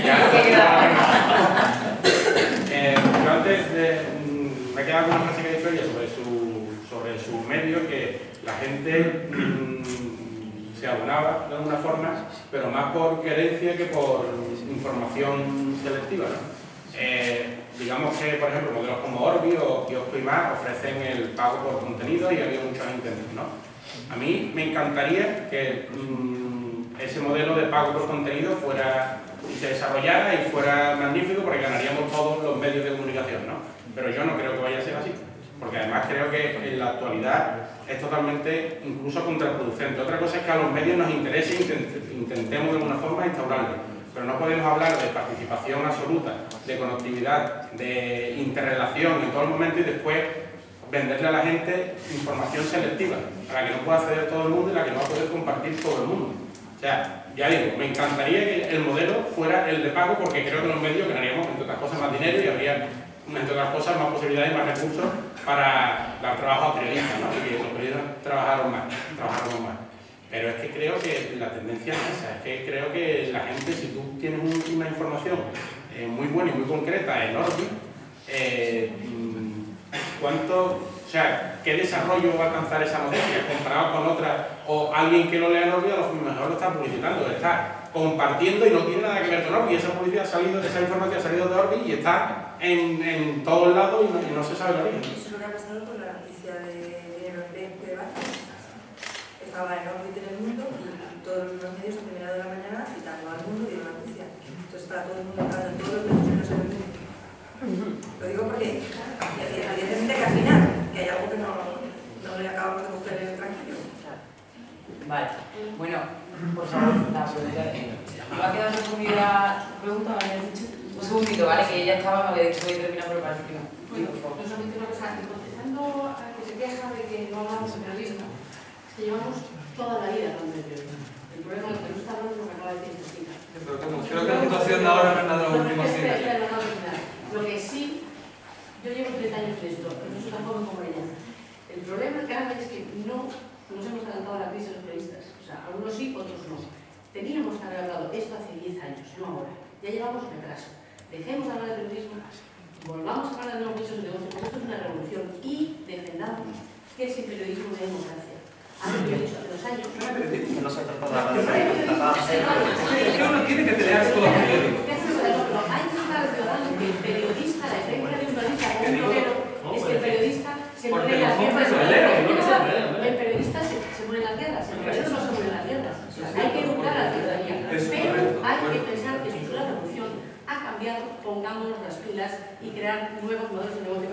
Yo antes me he quedado con una frase que ha dicho ella sobre su medio, que la gente se abonaba de alguna forma, pero más por querencia que por información selectiva, ¿no? Digamos que, por ejemplo, modelos como Orbi o Kiosco y más ofrecen el pago por contenido y había muchos intentos, ¿no? A mí me encantaría que ese modelo de pago por contenido fuera y se desarrollara y fuera magnífico porque ganaríamos todos los medios de comunicación, ¿no? Pero yo no creo que vaya a ser así, porque además creo que en la actualidad es totalmente incluso contraproducente. Otra cosa es que a los medios nos interese e intentemos de alguna forma instaurarlo, pero no podemos hablar de participación absoluta, de conectividad, de interrelación en todo el momento y después venderle a la gente información selectiva, a la que no pueda acceder todo el mundo y la que no va a poder compartir todo el mundo. O sea, ya digo, me encantaría que el modelo fuera el de pago porque creo que los medios ganaríamos, entre otras cosas, más dinero y habría, entre otras cosas, más posibilidades y más recursos para dar trabajo a periodistas, ¿no? Y que los periodistas trabajáramos más. Pero es que creo que la tendencia es esa, es que creo que la gente, si tú tienes una información muy buena y muy concreta en Orbi, ¿qué desarrollo va a alcanzar esa noticia comparado con otra? O alguien que lo lea en Orbi a lo mejor lo está publicitando, está compartiendo y no tiene nada que ver con Orbi. Esa publicidad ha salido, esa información ha salido de Orbi y está en todos lados y no se sabe el origen. Eso es lo que ha pasado con la noticia de Vázquez. Estaba en Orbi en el mundo y todos los medios a primera de la mañana citando al mundo y una noticia. Entonces está todo el mundo entrando en todos los medios menos en el mundo. Lo digo porque evidentemente que afinar, que hay algo que no le acabamos de coger el tranquilo. Vale, bueno, por favor, la pregunta ¿me va a quedar respondida la pregunta? ¿Me habías dicho? Un segundito, ¿vale? Que ella estaba, me había dicho que terminar por el partido. Bueno, no solamente una cosa, contestando a que se queja de que no hablamos de periodismo, es que llevamos toda la vida hablando de periodismo. El problema es que no está hablando de lo que acaba de decir Cristina. Pero creo que la situación de ahora no es la de los últimos 100 años. Lo que sí, yo llevo 30 años en esto, pero no soy tan joven como ella. El problema grave es que no nos hemos adelantado a la crisis de los periodistas. O sea, algunos sí, otros no. Teníamos que haber hablado esto hace 10 años, no ahora. Ya llevamos retraso. Dejemos de hablar de periodismo, volvamos a hablar de nuevos nichos de negocio, porque esto es una revolución, y defendamos que es el periodismo de democracia. Hace los años. Que no se trata de hablar de uno tiene que pelear con los periódicos. Hay que estar ciudadano que el periodista, la diferencia de un periodista con un bloguero, es que el periodista se muere en las guerras. El periodista se muere en las guerras, el bloguero no se muere en las guerras. Hay que educar a la ciudadanía. Pero hay que pensar que si la revolución ha cambiado, pongámonos las pilas y crear nuevos modelos de negocio.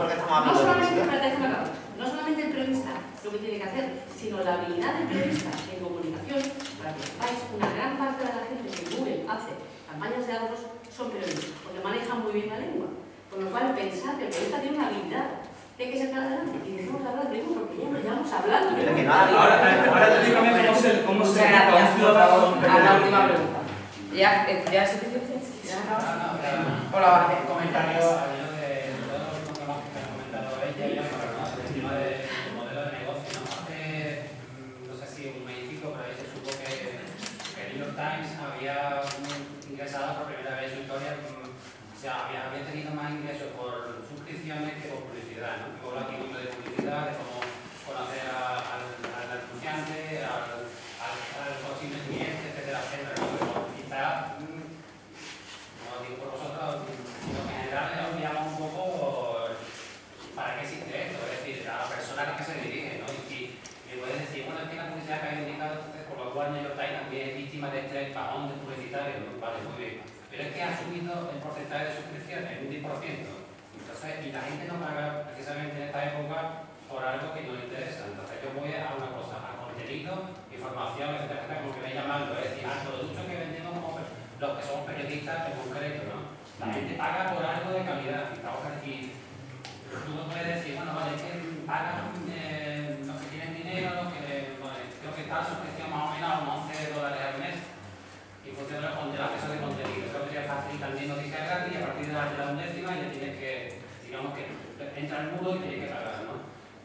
No solamente el periodista lo que tiene que hacer, sino la habilidad del periodista en comunicación, para que sepáis, una gran parte de la gente que en Google hace campañas de ahorros son periodistas, porque manejan muy bien la lengua. Con lo cual, pensar que el periodista tiene una habilidad, que hay que sacar adelante y dejemos de hablar de lengua porque ya no llevamos hablando. Ahora dígame cómo se gracias, por favor, a la última pregunta. ¿Ya es suficiente? Hola, comentario de todos los temas que ha comentado ella sobre el tema del modelo de negocio, ¿no? Hace, no sé si un mes y pico, pero ahí se supo que el New York Times había ingresado por primera vez en su historia, o sea, había tenido más ingresos por suscripciones que por publicidad, ¿no? Luego aquí mucho de publicidad, de cómo conocer al anunciante, al posible cliente, etcétera, etcétera, ¿no? Pero quizá, como digo por vosotros, en general le olvidamos un poco para qué existe esto, es decir, a la persona a la que se dirige, ¿no? Y si me puedes decir, bueno, es que la publicidad que habéis indicado, por lo cual New York Times también es víctima de este pagón de publicitario, ¿no? Vale, muy bien. pero es que ha subido el porcentaje de suscripciones un 10%. Entonces, y la gente no paga precisamente en esta época por algo que no le interesa. Entonces yo voy a una cosa, a contenido, información, etcétera, como que me llamando, es decir, al producto que vendemos como los que somos periodistas en concreto, ¿no? La gente paga por algo de calidad. Y tú no puedes decir, bueno, vale, es que pagan los que tienen dinero, los que, bueno, creo que está la suscripción más o menos a unos $11 al mes. Y funciona con el acceso de contenido. Creo que ya facilita el mismo dice gratis y a partir de la undécima ya tienes que, digamos que entra el muro y tienes que pagar, ¿no?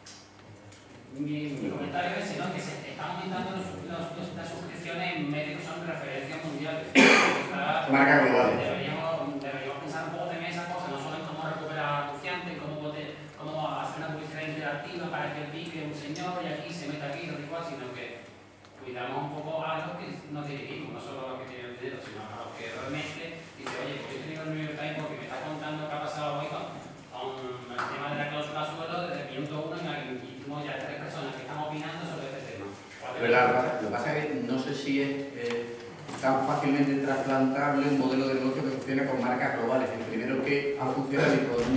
Mi comentario es ese, ¿no? Que se están aumentando las suscripciones en medios que son referencias mundiales. Marca global. Deberíamos pensar un poco en esas cosas, no solo en cómo recuperar anunciantes, cómo hacer una publicidad interactiva para que pique un señor y aquí se meta aquí, no igual, sino que cuidamos un poco a los que nos dirigimos, no solo a los que tienen dinero, sino a los que realmente dicen, oye, pues yo he tenido el New York Times porque me está contando qué ha pasado hoy con el tema de la cláusula suelo desde el minuto 1 y tenemos ya 3 personas que están opinando sobre este tema. Pero lo que pasa es que no sé si es tan fácilmente trasplantable un modelo de negocio que funcione con marcas globales. El primero que ha funcionado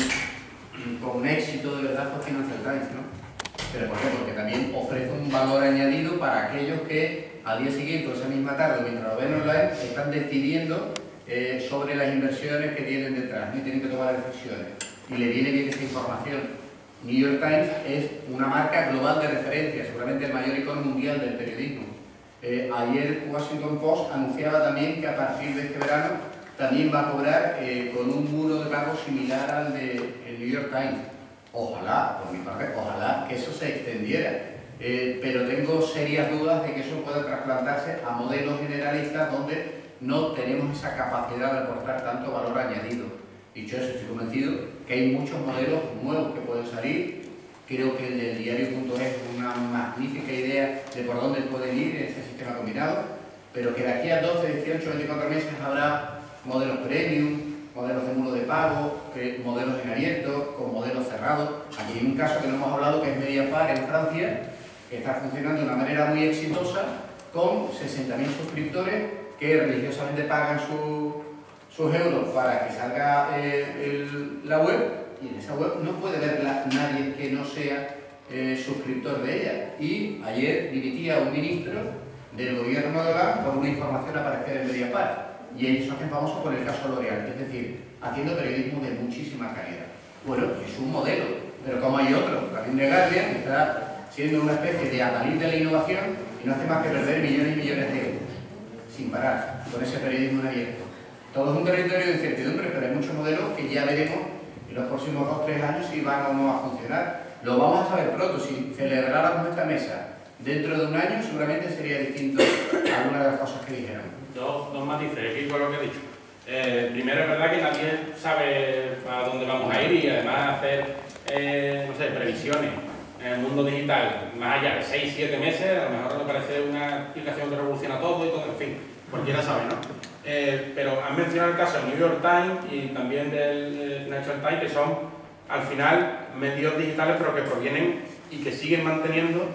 y con éxito de verdad fue Financial Times, ¿no? ¿Pero por qué? Porque también ofrece un valor añadido para aquellos que al día siguiente o esa misma tarde, mientras lo ven online, están decidiendo sobre las inversiones que tienen detrás, ¿no? Y tienen que tomar decisiones. Y le viene bien esa información. New York Times es una marca global de referencia, seguramente el mayor icono mundial del periodismo. Ayer Washington Post anunciaba también que a partir de este verano también va a cobrar con un muro de pago similar al de New York Times. Ojalá, por mi parte, ojalá que eso se extendiera. Pero tengo serias dudas de que eso pueda trasplantarse a modelos generalistas donde no tenemos esa capacidad de aportar tanto valor añadido. Dicho eso, estoy convencido que hay muchos modelos nuevos que pueden salir. Creo que el del diario.es es una magnífica idea de por dónde pueden ir este sistema combinado, pero que de aquí a 12, 18, 24 meses habrá modelos premium, modelos de muro de pago, modelos en abierto, con modelos cerrados. Aquí hay un caso que no hemos hablado que es Mediapart en Francia, que está funcionando de una manera muy exitosa con 60.000 suscriptores que religiosamente pagan sus euros para que salga la web, y en esa web no puede verla nadie que no sea suscriptor de ella. Y ayer dimitía un ministro del gobierno de Hollande por una información aparecida en Mediapart, y ellos hacen famosos por el caso L'Oréal, es decir, haciendo periodismo de muchísima calidad. Bueno, es un modelo, pero como hay otros, también de Guardian, que está siendo una especie de adalid de la innovación y no hace más que perder millones y millones de euros, sin parar, con ese periodismo en abierto. Todo es un territorio de incertidumbre, pero hay muchos modelos que ya veremos en los próximos 2 o 3 años si van o no a funcionar. Lo vamos a saber pronto. Si celebráramos esta mesa dentro de un año, seguramente sería distinto a alguna de las cosas que dijeron. Dos matices, aquí con lo que he dicho. Primero, es verdad que nadie sabe a dónde vamos a ir y además hacer, no sé, previsiones en el mundo digital, más allá de 6 o 7 meses, a lo mejor nos parece una aplicación que revoluciona todo y todo, en fin, cualquiera sabe, ¿no? Pero han mencionado el caso del New York Times y también del Financial Times, que son al final medios digitales pero que provienen y que siguen manteniendo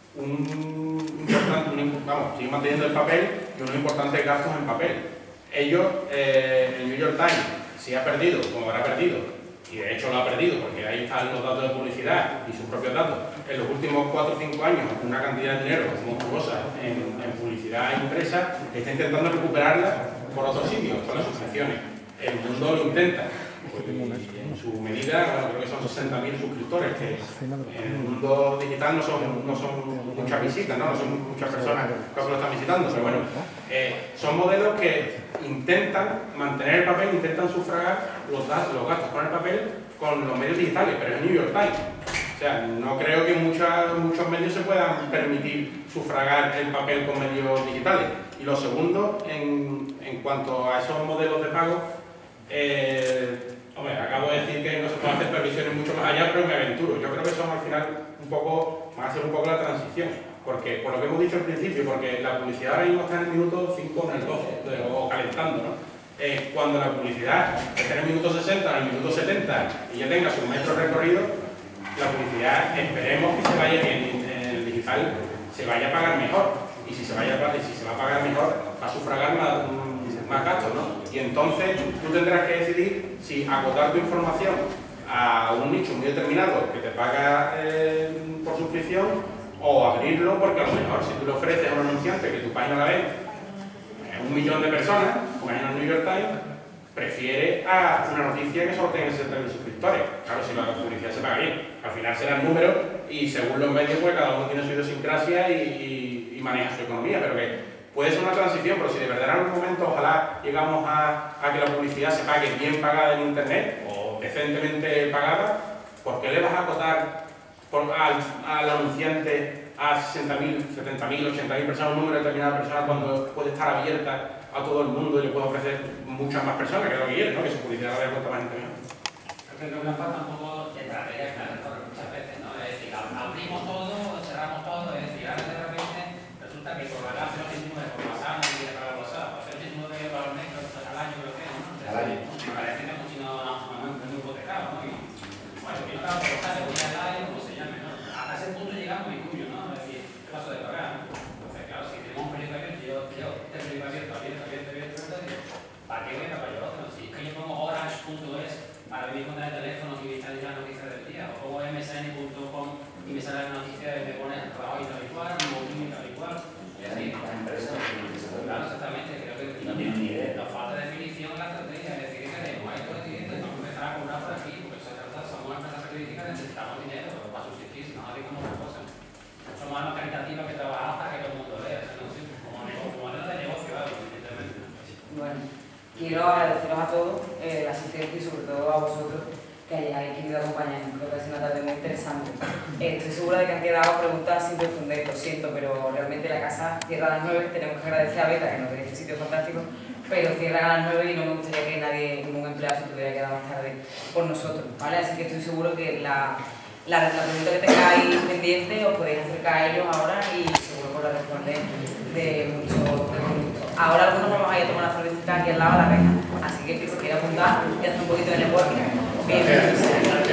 siguen manteniendo el papel y unos importantes gastos en papel. Ellos, el New York Times, si ha perdido, como habrá perdido, y de hecho lo ha perdido porque ahí están los datos de publicidad y sus propios datos, en los últimos 4 o 5 años una cantidad de dinero monstruosa en publicidad impresa, está intentando recuperarla por otros sitios, con las suscripciones. El mundo lo intenta, y en su medida, bueno, creo que son 60.000 suscriptores, que en el mundo digital no son muchas visitas, no son muchas personas que lo están visitando, pero bueno, son modelos que intentan mantener el papel, intentan sufragar los gastos con el papel con los medios digitales, pero es el New York Times. O sea, no creo que muchos medios se puedan permitir sufragar el papel con medios digitales. Y lo segundo, en cuanto a esos modelos de pago, hombre, acabo de decir que no se pueden hacer previsiones mucho más allá, pero me aventuro. Yo creo que son al final van a ser un poco la transición. Porque, por lo que hemos dicho al principio, porque la publicidad ahora mismo está en el minuto 5 o en el 12, o calentando, ¿no? Cuando la publicidad esté en el minuto 60 o en el minuto 70 y ya tenga su metro recorrido, la publicidad esperemos que se vaya bien en el digital, se vaya a pagar mejor. Y si se va a pagar mejor, va a sufragar más gastos, ¿no? Y entonces tú tendrás que decidir si acotar tu información a un nicho muy determinado que te paga por suscripción, o abrirlo, porque a lo mejor si tú le ofreces a un anunciante que tu página la ve 1 millón de personas, como en el New York Times, prefiere a una noticia que solo tenga 60.000 suscriptores. Claro, si la publicidad se paga bien, al final serán números y según los medios, pues cada uno tiene su idiosincrasia y maneja su economía, pero que puede ser una transición, pero si de verdad en algún momento ojalá llegamos a que la publicidad se pague bien pagada en internet o decentemente pagada, ¿por qué le vas a acotar al anunciante a 60.000, 70.000, 80.000 personas, un número determinado de personas, cuando puede estar abierta a todo el mundo y le puede ofrecer muchas más personas, que es lo que quiere, ¿no? Que su publicidad la vea cuanta más gente mejor? Creo que nos falta un poco de estrategia, claro, muchas veces, ¿no? Es decir, abrimos todo, cerramos todo, es decir, ahora de repente resulta que por la clase lo mismo de por WhatsApp, no quiere pagar WhatsApp, hacer lo mismo de valor negro al año, creo que, ¿no? Al año. Me parece que si no, es muy hipotecado, ¿no? Y, bueno, yo no acabo por WhatsApp, voy al aire, como se llame, ¿no? Hasta ese punto llegamos y tuyo, ¿no? Es decir, ¿qué paso de pagar? Entonces, claro, si tenemos un periódico abierto, yo este periódico abierto, ¿para qué voy a pagar yo otro? Si es que yo pongo orange.es para ver mi cuenta de teléfono y me sale la noticia del día, o pongo msn.com y me sale la noticia y me pone trabajo y tal y cual, móvil y tal y cual. Es decir, la empresa no tiene que saber. Claro, exactamente, creo que no tiene ni idea. La falta de definición en la estrategia, es decir, que queremos esto de clientes, vamos a empezar a cobrar por aquí, porque se trata, somos una empresa periodística, necesitamos dinero para subsistir, si no dedicamos a otra cosa. Somos almas caritativas que trabajamos para que todo el mundo vea, como modelo de negocio, evidentemente. Bueno, quiero agradeceros a todos la asistencia y sobre todo a vosotros que hayáis querido acompañarnos. Creo que ha sido una tarde muy interesante. Estoy segura de que han quedado preguntas sin responder, lo siento, pero realmente la casa cierra a las 9, tenemos que agradecer a Beta, que nos dé este sitio fantástico, pero cierran a las 9 y no me gustaría que nadie, ningún empleado se tuviera quedado más tarde con nosotros, ¿vale? Así que estoy seguro que la pregunta que tengáis pendiente os podéis acercar a ellos ahora y seguro que os la responden de mucho gusto. Ahora algunos vamos a ir a tomar una cervecita aquí al lado de la reja, así que si se quiere apuntar y hacer un poquito de networking, bien.